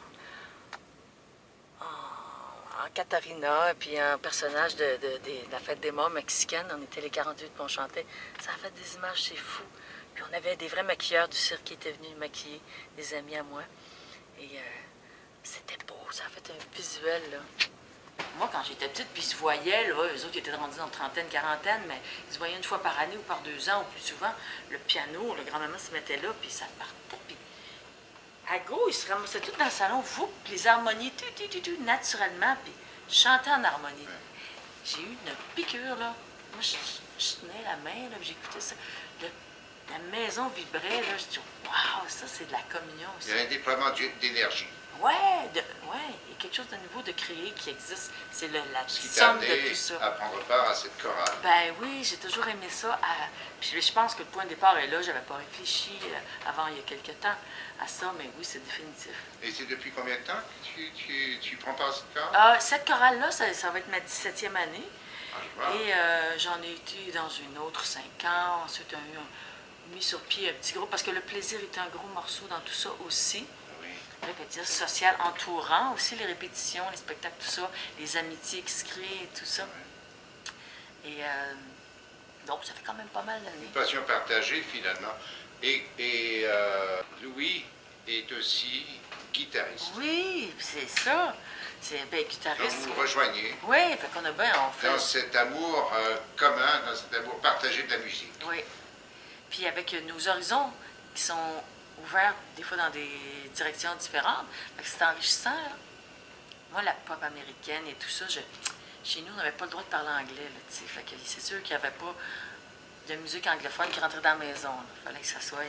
en, en, en Katharina, puis un personnage de, de, de, de la fête des morts mexicaine. On était les quarante-huit, puis on chantait. Ça a fait des images, c'est fou. Puis on avait des vrais maquilleurs du cirque qui étaient venus maquiller, des amis à moi. Et euh, c'était beau, ça a fait un visuel, là. Moi, quand j'étais petite, puis ils se voyaient, là, eux autres, ils étaient rendus dans trentaine, quarantaine, mais ils se voyaient une fois par année ou par deux ans, ou plus souvent. Le piano, le grand-maman se mettait là, puis ça partait, puis à go, ils se ramassaient tout dans le salon, vous, puis les harmonies, tu, tu, tu, tu, naturellement, puis chantaient en harmonie. J'ai eu une piqûre, là. Moi, je, je tenais la main, là, puis j'écoutais ça. Le, la maison vibrait, là. Je dis, waouh, ça, c'est de la communion aussi. Il y a un déploiement d'énergie. Ouais, de, ouais, il y a quelque chose de nouveau de créer qui existe. C'est la Ce qui t'a somme amené de tout ça. à prendre part à cette chorale. Ben oui, j'ai toujours aimé ça. À... Puis je pense que le point de départ est là. J'avais pas réfléchi euh, avant, il y a quelque temps, à ça, mais oui, c'est définitif. Et c'est depuis combien de temps que tu, tu, tu prends part à cette chorale? Ah, cette chorale-là, ça, ça va être ma dix-septième année. Ah, je vois. Et euh, j'en ai été dans une autre cinq ans. Ensuite, on a eu un, mis sur pied un petit groupe, parce que le plaisir est un gros morceau dans tout ça aussi. Je vais dire social entourant aussi, les répétitions, les spectacles, tout ça, les amitiés qui se créent et tout ça. Et euh, donc, ça fait quand même pas mal d'années. Une passion partagée finalement. Et, et euh, Louis est aussi guitariste. Oui, c'est ça. C'est ben, Donc guitariste. vous vous rejoignez Oui, fait qu'on a bien, on fait. dans cet amour euh, commun, dans cet amour partagé de la musique. Oui. Puis avec nos horizons qui sont ouverts des fois dans des directions différentes. C'est enrichissant. Là. Moi, la pop américaine et tout ça, je, chez nous, on n'avait pas le droit de parler anglais. C'est sûr qu'il n'y avait pas de musique anglophone qui rentrait dans la maison. Il fallait que ça soit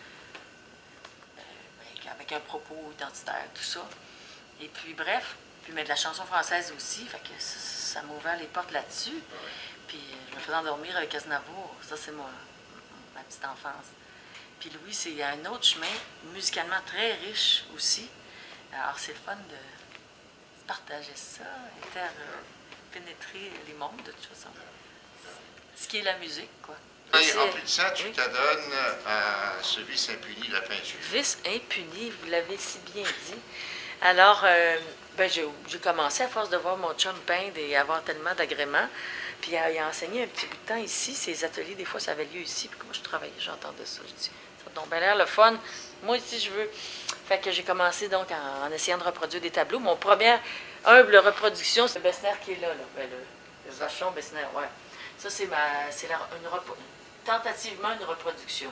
euh, avec un propos identitaire, tout ça. Et puis, bref, puis mais de la chanson française aussi, fait que ça, ça m'a ouvert les portes là-dessus. Ouais. Puis je me faisais endormir avec Aznavour. Ça, c'est ma, ma petite enfance. Puis Louis, c'est un autre chemin, musicalement très riche aussi. Alors, c'est le fun de partager ça, et faire euh, pénétrer les mondes, de toute façon. Ce qui est la musique, quoi. Et en plus de ça, tu oui. t'adonnes à ce vice impuni, la peinture. Vice impuni, vous l'avez si bien dit. Alors, euh, ben, j'ai commencé à force de voir mon chum peindre et avoir tellement d'agréments. Puis il a, il a enseigné un petit bout de temps ici. Ces ateliers, des fois, ça avait lieu ici. Puis moi, je travaillais, j'entendais ça. Je dis, ça donne bien l'air le fun. Moi aussi, je veux. Fait que j'ai commencé donc en, en essayant de reproduire des tableaux. Mon première humble reproduction, c'est Bessner qui est là. là. Ben, le, le vachon Bessner, ouais. Ça, c'est ma, c'est une repro, tentativement une reproduction.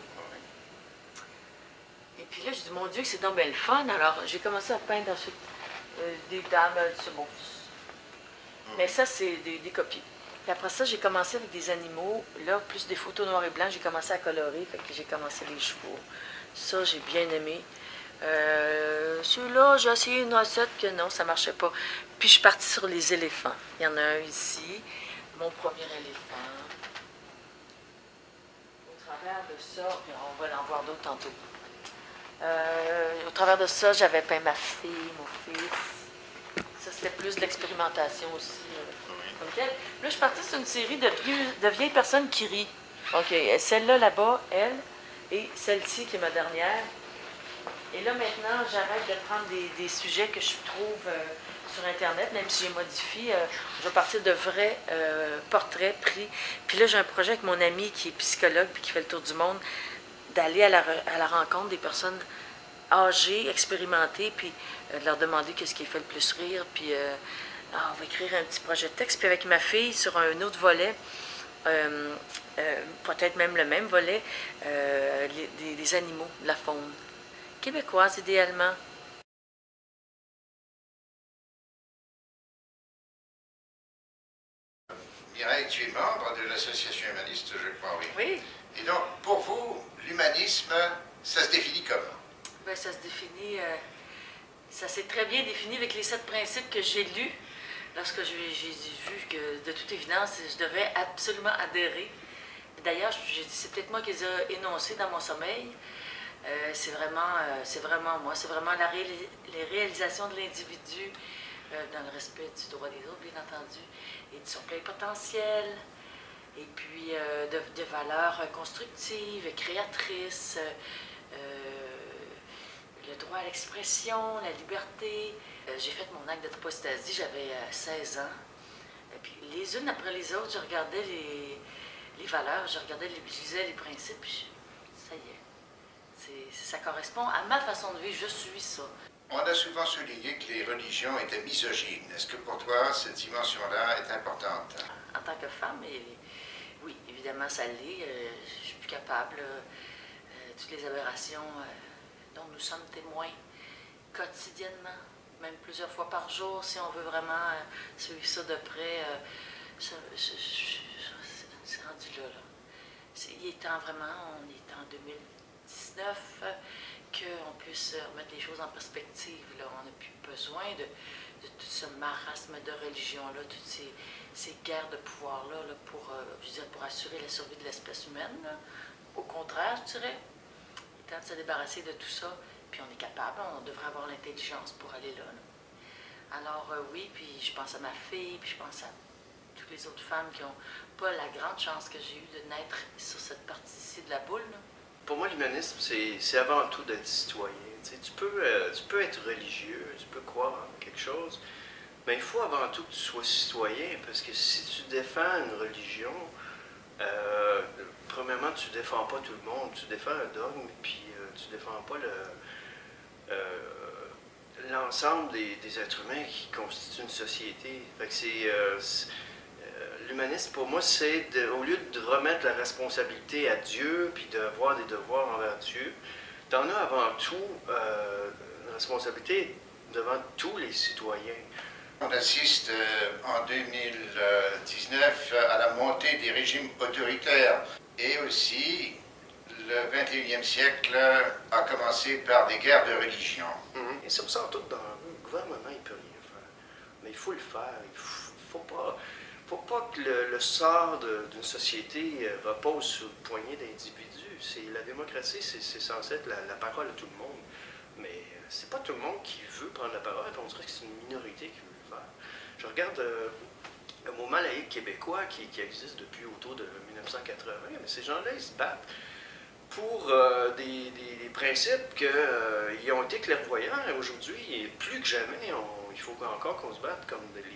Et puis là, j'ai dit, mon Dieu, c'est donc bien le fun. Alors, j'ai commencé à peindre ensuite euh, des dames, c'est bon. Mais ça, c'est des, des copies. Puis après ça, j'ai commencé avec des animaux. Là, plus des photos noir et blanc, j'ai commencé à colorer. Fait que j'ai commencé les chevaux. Ça, j'ai bien aimé. Euh, Celui-là, j'ai essayé une recette que non, ça marchait pas. Puis je suis partie sur les éléphants. Il y en a un ici. Mon premier éléphant. Au travers de ça, puis on va en voir d'autres tantôt. Euh, au travers de ça, j'avais peint ma fille, mon fils. Ça, c'était plus de l'expérimentation aussi. Euh, comme tel. Là, je suis partie sur une série de, vieux, de vieilles personnes qui rient. OK, celle-là, là-bas, elle, et celle-ci, qui est ma dernière. Et là, maintenant, j'arrête de prendre des, des sujets que je trouve euh, sur Internet, même si j'ai modifié. Euh, je vais partir de vrais euh, portraits pris. Puis là, j'ai un projet avec mon ami qui est psychologue puis qui fait le tour du monde, d'aller à la, à la rencontre des personnes âgées, expérimentées, puis euh, de leur demander qu'est-ce qui les fait le plus rire. Puis euh, ah, on va écrire un petit projet de texte. Puis avec ma fille, sur un autre volet, euh, euh, peut-être même le même volet, euh, les, des, des animaux, de la faune. Québécoise, idéalement. Mireille, tu es membre de l'association humaniste, je crois, oui. Oui. Et donc, pour vous, l'humanisme, ça se définit comment? Bien, ça se définit, euh, ça s'est très bien défini avec les sept principes que j'ai lus lorsque j'ai vu que, de toute évidence, je devais absolument adhérer. D'ailleurs, j'ai dit, c'est peut-être moi qui les ai énoncés dans mon sommeil. Euh, c'est vraiment, euh, c'est vraiment moi, c'est vraiment la réalis les réalisations de l'individu euh, dans le respect du droit des autres, bien entendu, et de son plein potentiel, et puis euh, de, de valeurs constructives, créatrices, euh, le droit à l'expression, la liberté. Euh, J'ai fait mon acte d'apostasie, j'avais euh, seize ans, et puis les unes après les autres, je regardais les, les valeurs, je regardais, les, je lisais les principes, puis je, ça y est. Ça correspond à ma façon de vivre, je suis ça. On a souvent souligné que les religions étaient misogynes. Est-ce que pour toi, cette dimension-là est importante? En tant que femme, et, oui, évidemment, ça l'est. Euh, je suis plus capable. Euh, toutes les aberrations euh, dont nous sommes témoins quotidiennement, même plusieurs fois par jour, si on veut vraiment euh, suivre ça de près. Euh, c'est rendu là, là. Il est temps vraiment, on est en deux mille dix-neuf, qu'on puisse remettre les choses en perspective. Là. On n'a plus besoin de, de tout ce marasme de religion-là, toutes ces, ces guerres de pouvoir-là là, pour, euh, je dirais, pour assurer la survie de l'espèce humaine. Là. Au contraire, je dirais, il est temps de se débarrasser de tout ça, puis on est capable, on devrait avoir l'intelligence pour aller là. là. Alors euh, oui, puis je pense à ma fille, puis je pense à toutes les autres femmes qui n'ont pas la grande chance que j'ai eue de naître sur cette partie-ci de la boule. Là. Pour moi, l'humanisme, c'est avant tout d'être citoyen. Tu sais, tu peux, euh, tu peux être religieux, tu peux croire en quelque chose, mais il faut avant tout que tu sois citoyen, parce que si tu défends une religion, euh, premièrement, tu ne défends pas tout le monde, tu défends un dogme, puis euh, tu ne défends pas le... Euh, l'ensemble des, des êtres humains qui constituent une société. Fait que c'est... Euh, L'humanisme, pour moi, c'est au lieu de remettre la responsabilité à Dieu, puis d'avoir des devoirs envers Dieu, t'en as avant tout euh, une responsabilité devant tous les citoyens. On assiste euh, en deux mille dix-neuf à la montée des régimes autoritaires. Et aussi, le vingt et unième siècle a commencé par des guerres de religion. Mm-hmm. Et ça me sort tout dans le gouvernement, il ne peut rien faire. Mais il faut le faire. Il ne faut, faut pas... Il ne faut pas que le, le sort d'une société euh, repose sur une poignée d'individus. La démocratie, c'est censé être la, la parole de tout le monde. Mais euh, c'est pas tout le monde qui veut prendre la parole. On dirait que c'est une minorité qui veut le faire. Je regarde euh, le mouvement laïque québécois qui, qui existe depuis autour de mille neuf cent quatre-vingts. Mais ces gens-là, ils se battent pour euh, des, des, des principes qui euh, ont été clairvoyants. Aujourd'hui, plus que jamais, on, il faut encore qu'on se batte comme les...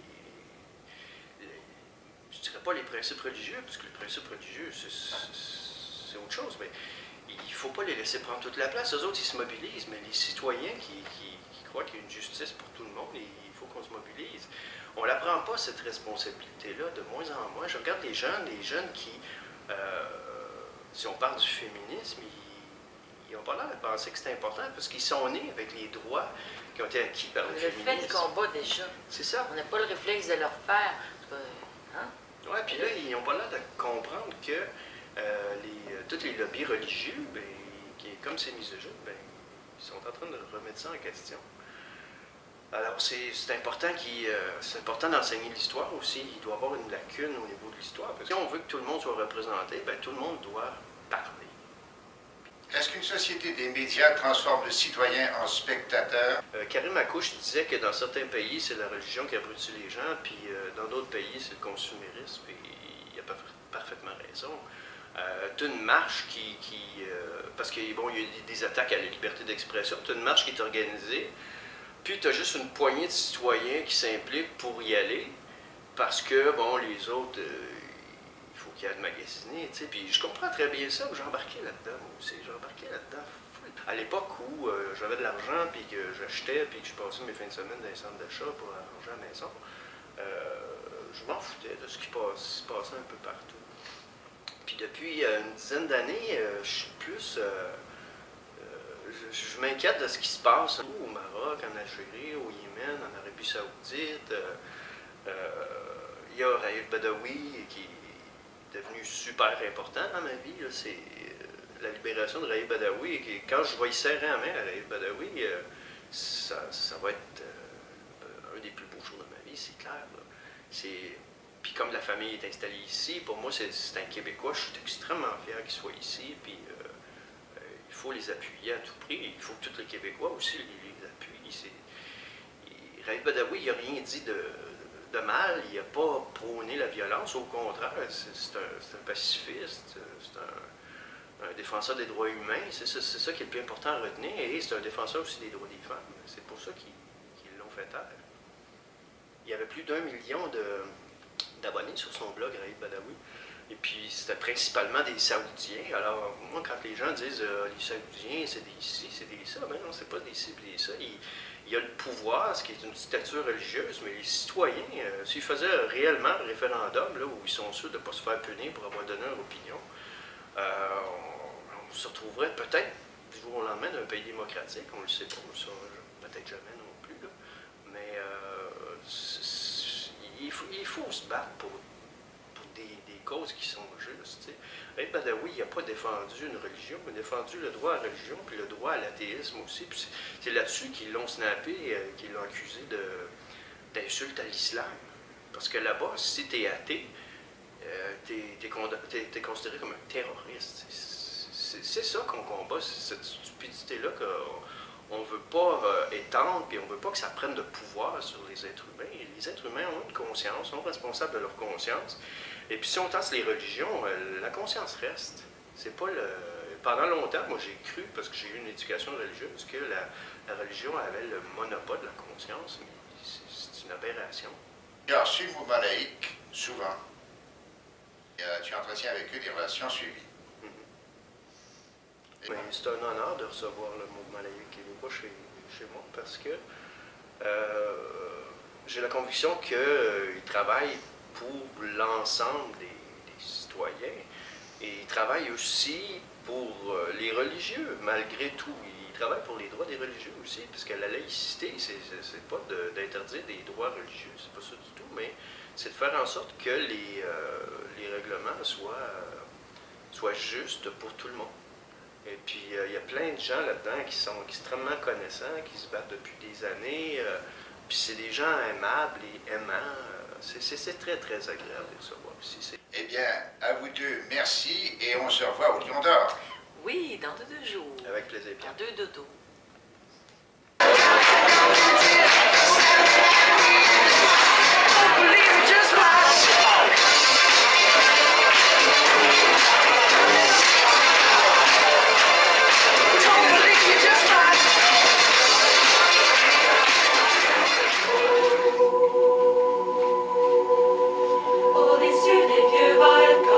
Je ne dirais pas les principes religieux, parce que les principes religieux, c'est autre chose, mais il ne faut pas les laisser prendre toute la place. Eux autres, ils se mobilisent, mais les citoyens qui, qui, qui croient qu'il y a une justice pour tout le monde, il faut qu'on se mobilise. On ne la prend pas, cette responsabilité-là, de moins en moins. Je regarde les jeunes, les jeunes qui, euh, si on parle du féminisme, ils n'ont pas l'air de penser que c'est important, parce qu'ils sont nés avec les droits qui ont été acquis par le, le féminisme. Le fait du combat, déjà. C'est ça. On n'a pas le réflexe de leur faire. Hein? Ouais, puis là, ils n'ont pas l'air de comprendre que euh, les, euh, tous les lobbies religieux, ben, qui, comme c'est misogyne, ben, ils sont en train de remettre ça en question. Alors, c'est important, qu'il, euh, c'est important d'enseigner l'histoire aussi. Il doit y avoir une lacune au niveau de l'histoire. Parce que si on veut que tout le monde soit représenté, ben, tout le monde doit parler. Est-ce qu'une société des médias transforme le citoyen en spectateur? Euh, Karim Akouche disait que dans certains pays, c'est la religion qui abrutit les gens, puis euh, dans d'autres pays, c'est le consumérisme, et il a pas parfaitement raison. Euh, tu as une marche qui... qui euh, parce qu'il bon, y a des, des attaques à la liberté d'expression, tu as une marche qui est organisée, puis tu as juste une poignée de citoyens qui s'impliquent pour y aller, parce que, bon, les autres... Euh, qui a de magasiner, tu sais, puis je comprends très bien ça, j'ai embarqué là-dedans, moi aussi, j'ai embarqué là-dedans. À l'époque où euh, j'avais de l'argent, puis que j'achetais, puis que je passais mes fins de semaine dans les centres d'achat pour arranger à la maison, euh, je m'en foutais de ce qui passe, passait un peu partout. Puis depuis euh, une dizaine d'années, euh, je suis plus... Euh, euh, je, je m'inquiète de ce qui se passe au Maroc, en Algérie, au Yémen, en Arabie Saoudite. Euh, euh, il y a Raif Badawi qui devenu super important dans ma vie, c'est euh, la libération de Raif Badawi. Et quand je vais y serrer la main à Raif Badawi, euh, ça, ça va être euh, un des plus beaux jours de ma vie, c'est clair. Puis comme la famille est installée ici, pour moi, c'est un Québécois, je suis extrêmement fier qu'il soit ici, puis euh, euh, il faut les appuyer à tout prix. Il faut que tous les Québécois aussi les, les appuient. Raif Badawi, il n'a rien dit de... de mal, il n'a pas prôné la violence, au contraire, c'est un, un pacifiste, c'est un, un défenseur des droits humains, c'est ça, ça qui est le plus important à retenir, et c'est un défenseur aussi des droits des femmes, c'est pour ça qu'ils qu'ils l'ont fait taire. Il y avait plus d'un million d'abonnés sur son blog, Raif Badawi, et puis c'était principalement des Saoudiens. Alors moi, quand les gens disent euh, les Saoudiens, c'est des ci, c'est des ça, ben non, c'est pas des ci, des ça. Ils, Il y a le pouvoir, ce qui est une dictature religieuse, mais les citoyens, euh, s'ils faisaient réellement un référendum, là, où ils sont sûrs de ne pas se faire punir pour avoir donné leur opinion, euh, on, on se retrouverait peut-être du jour au lendemain d'un pays démocratique, on ne le sait pas, on le saura peut-être jamais non plus, là. Mais euh, c est, c est, il, faut, il faut se battre pour, pour des, des causes qui sont justes. Raif Badawi n'a pas défendu une religion, il a défendu le droit à la religion, puis le droit à l'athéisme aussi. C'est là-dessus qu'ils l'ont snappé, euh, qu'ils l'ont accusé d'insulte à l'islam. Parce que là-bas, si tu es athée, euh, tu es, es, es considéré comme un terroriste. C'est ça qu'on combat, c'est cette stupidité-là qu'on ne veut pas euh, étendre, puis on ne veut pas que ça prenne de pouvoir sur les êtres humains. Et les êtres humains ont une conscience, sont responsables de leur conscience. Et puis si on tasse les religions, euh, la conscience reste. C'est pas le... Pendant longtemps, moi j'ai cru, parce que j'ai eu une éducation religieuse, que la, la religion avait le monopole de la conscience, mais c'est une aberration. Tu as reçu le mouvement laïque, souvent. Et, euh, tu entretiens avec eux des relations suivies. Mm-hmm. Ben, c'est un honneur de recevoir le mouvement laïque québécois chez, chez moi, parce que euh, j'ai la conviction qu'ils euh, travaillent pour l'ensemble des, des citoyens, et ils travaillent aussi pour euh, les religieux, malgré tout. Ils travaillent pour les droits des religieux aussi, parce que la laïcité, c'est pas d'interdire des droits religieux, c'est pas ça du tout, mais c'est de faire en sorte que les, euh, les règlements soient, euh, soient justes pour tout le monde. Et puis, il euh, y a plein de gens là-dedans qui sont extrêmement connaissants, qui se battent depuis des années, euh, puis c'est des gens aimables et aimants. Euh, C'est très, très agréable de recevoir ici. Eh bien, à vous deux, merci, et on se revoit au Lion d'Or. Oui, dans deux, deux jours. Avec plaisir. Dans deux dodos.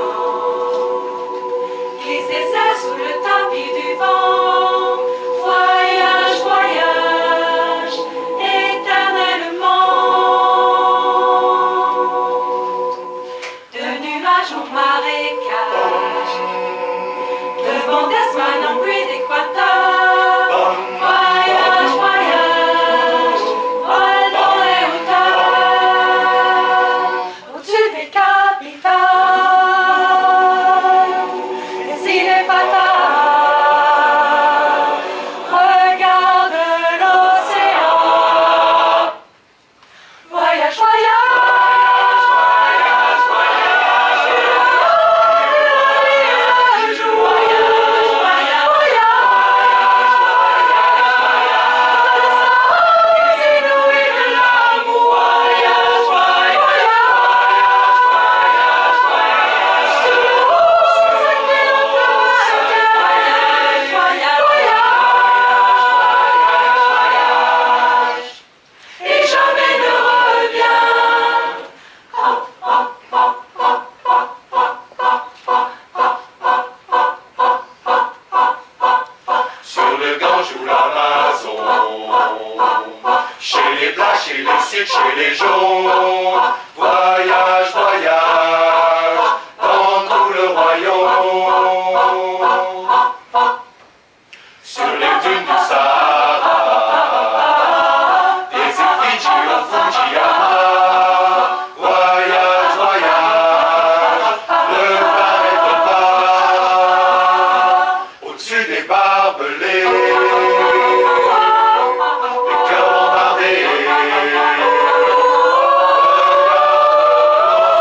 Sous le tapis du vent, voilà. chez les Sikhs, chez les jaunes. Voyage, voyage, dans tout le royaume. Sur les dunes du Sahara, des effigies au Fujiyama. Voyage, voyage, ne t'arrête pas. Au-dessus des barbelés, les cœurs bombardés.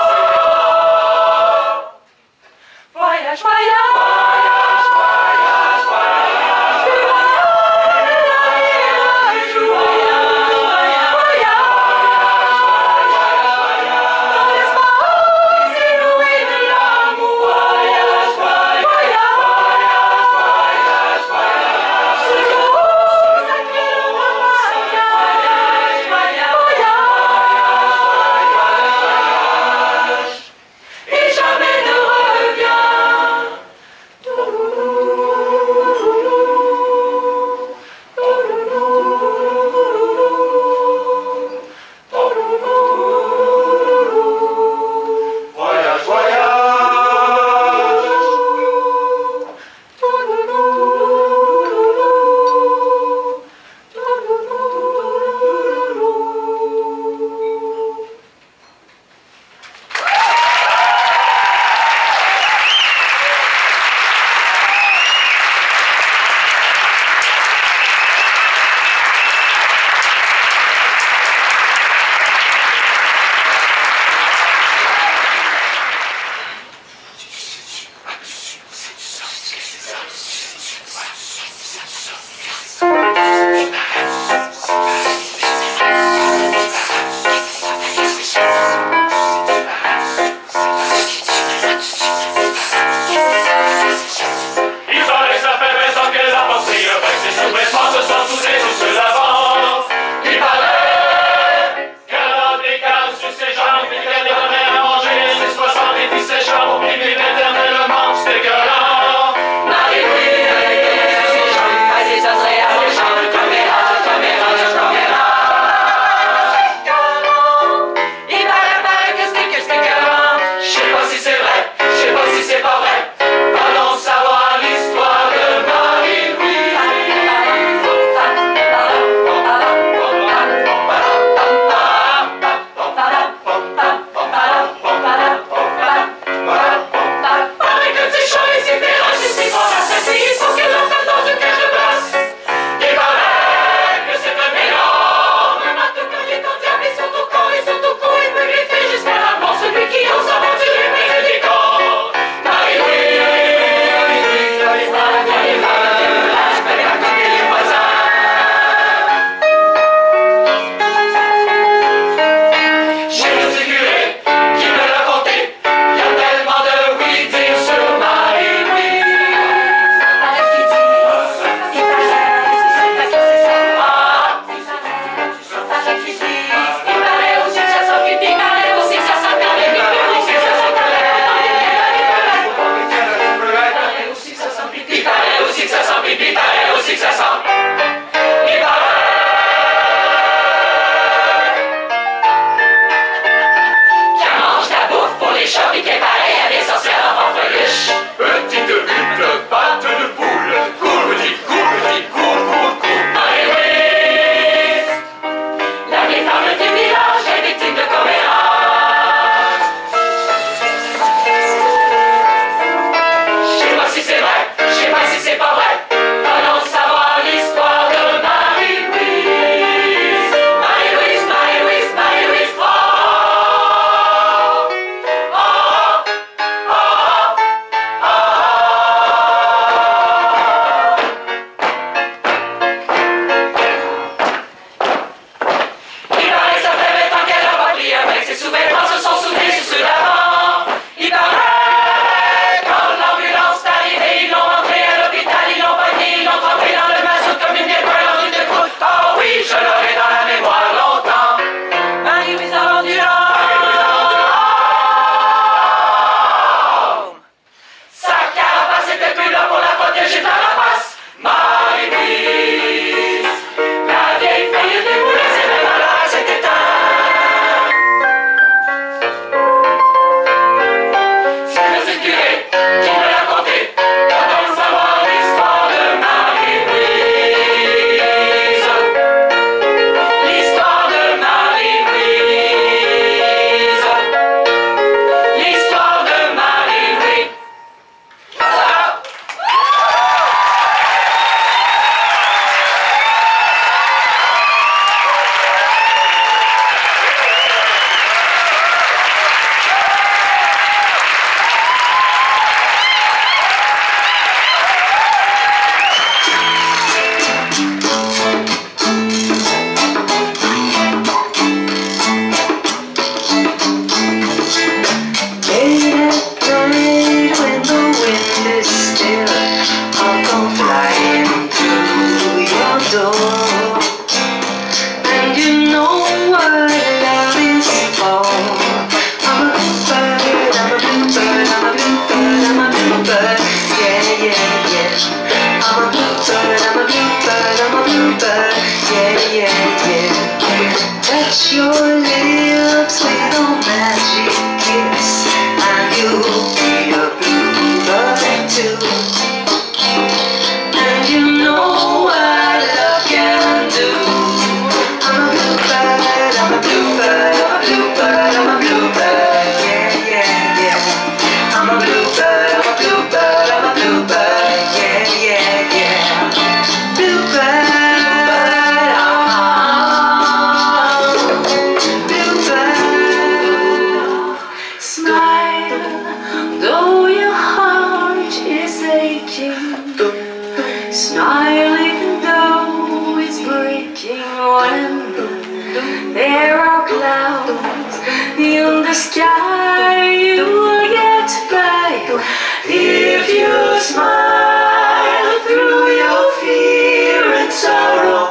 smiling. There are clouds in the sky. You will get by if you smile through your fear and sorrow.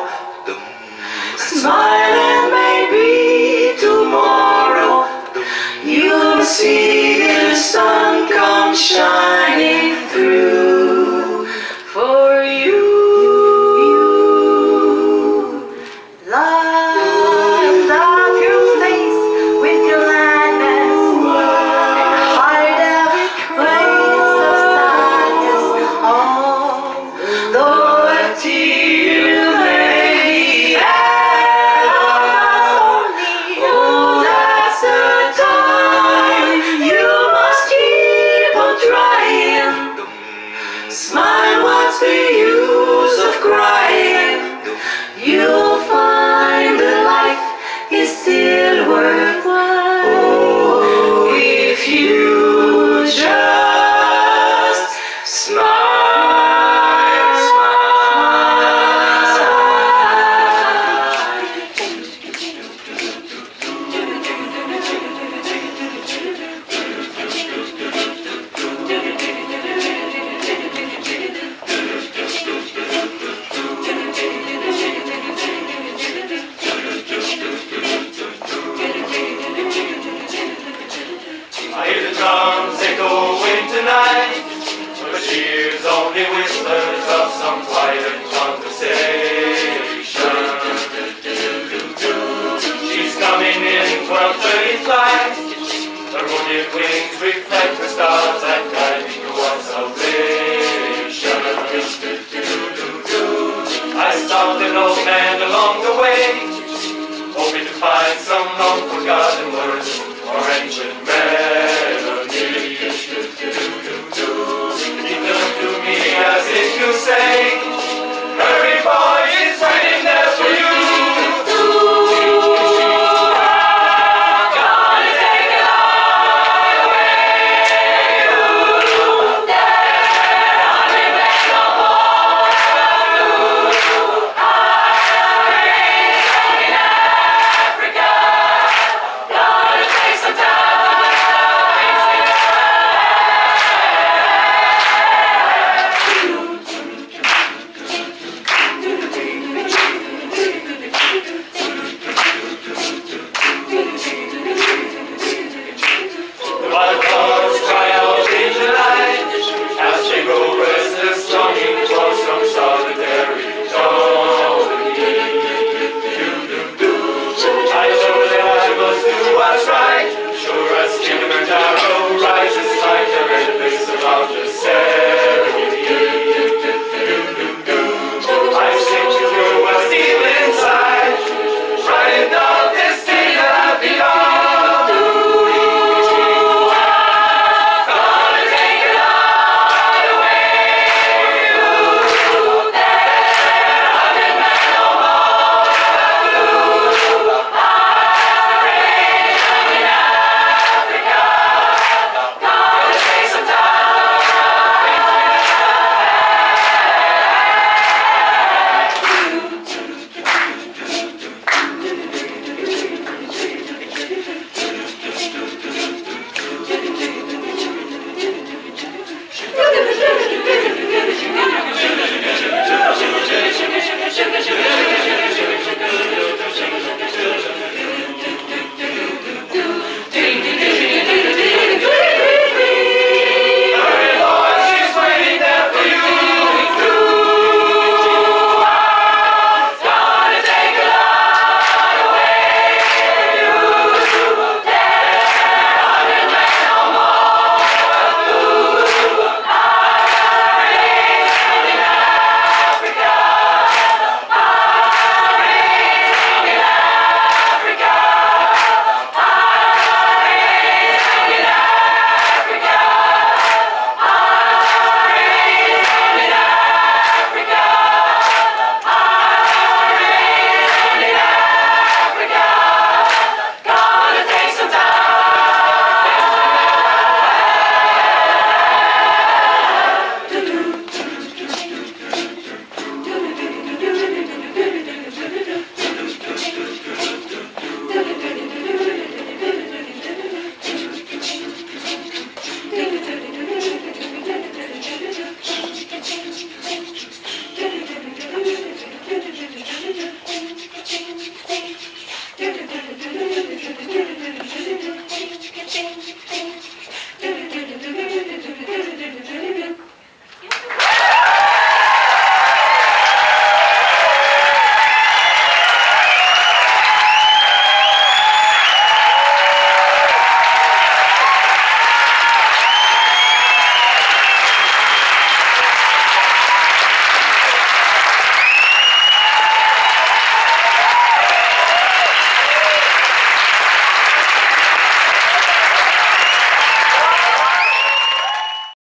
Smile and maybe tomorrow you'll see the sun come shining through for you. Light up your face with gladness and hide every trace of sadness. Although a tear may be added, oh, that's the time you must keep on trying. Smile, what's the use of crying? You'll find that life is still worthwhile. Oh, if you just smile, smile, I hear the drums echoing tonight, but she's only whispers of some quiet conversation. She's coming in twelve thirty flight. Her wounded wings reflect the stars that guide me towards salvation. I stopped an old man along the way, hoping to find some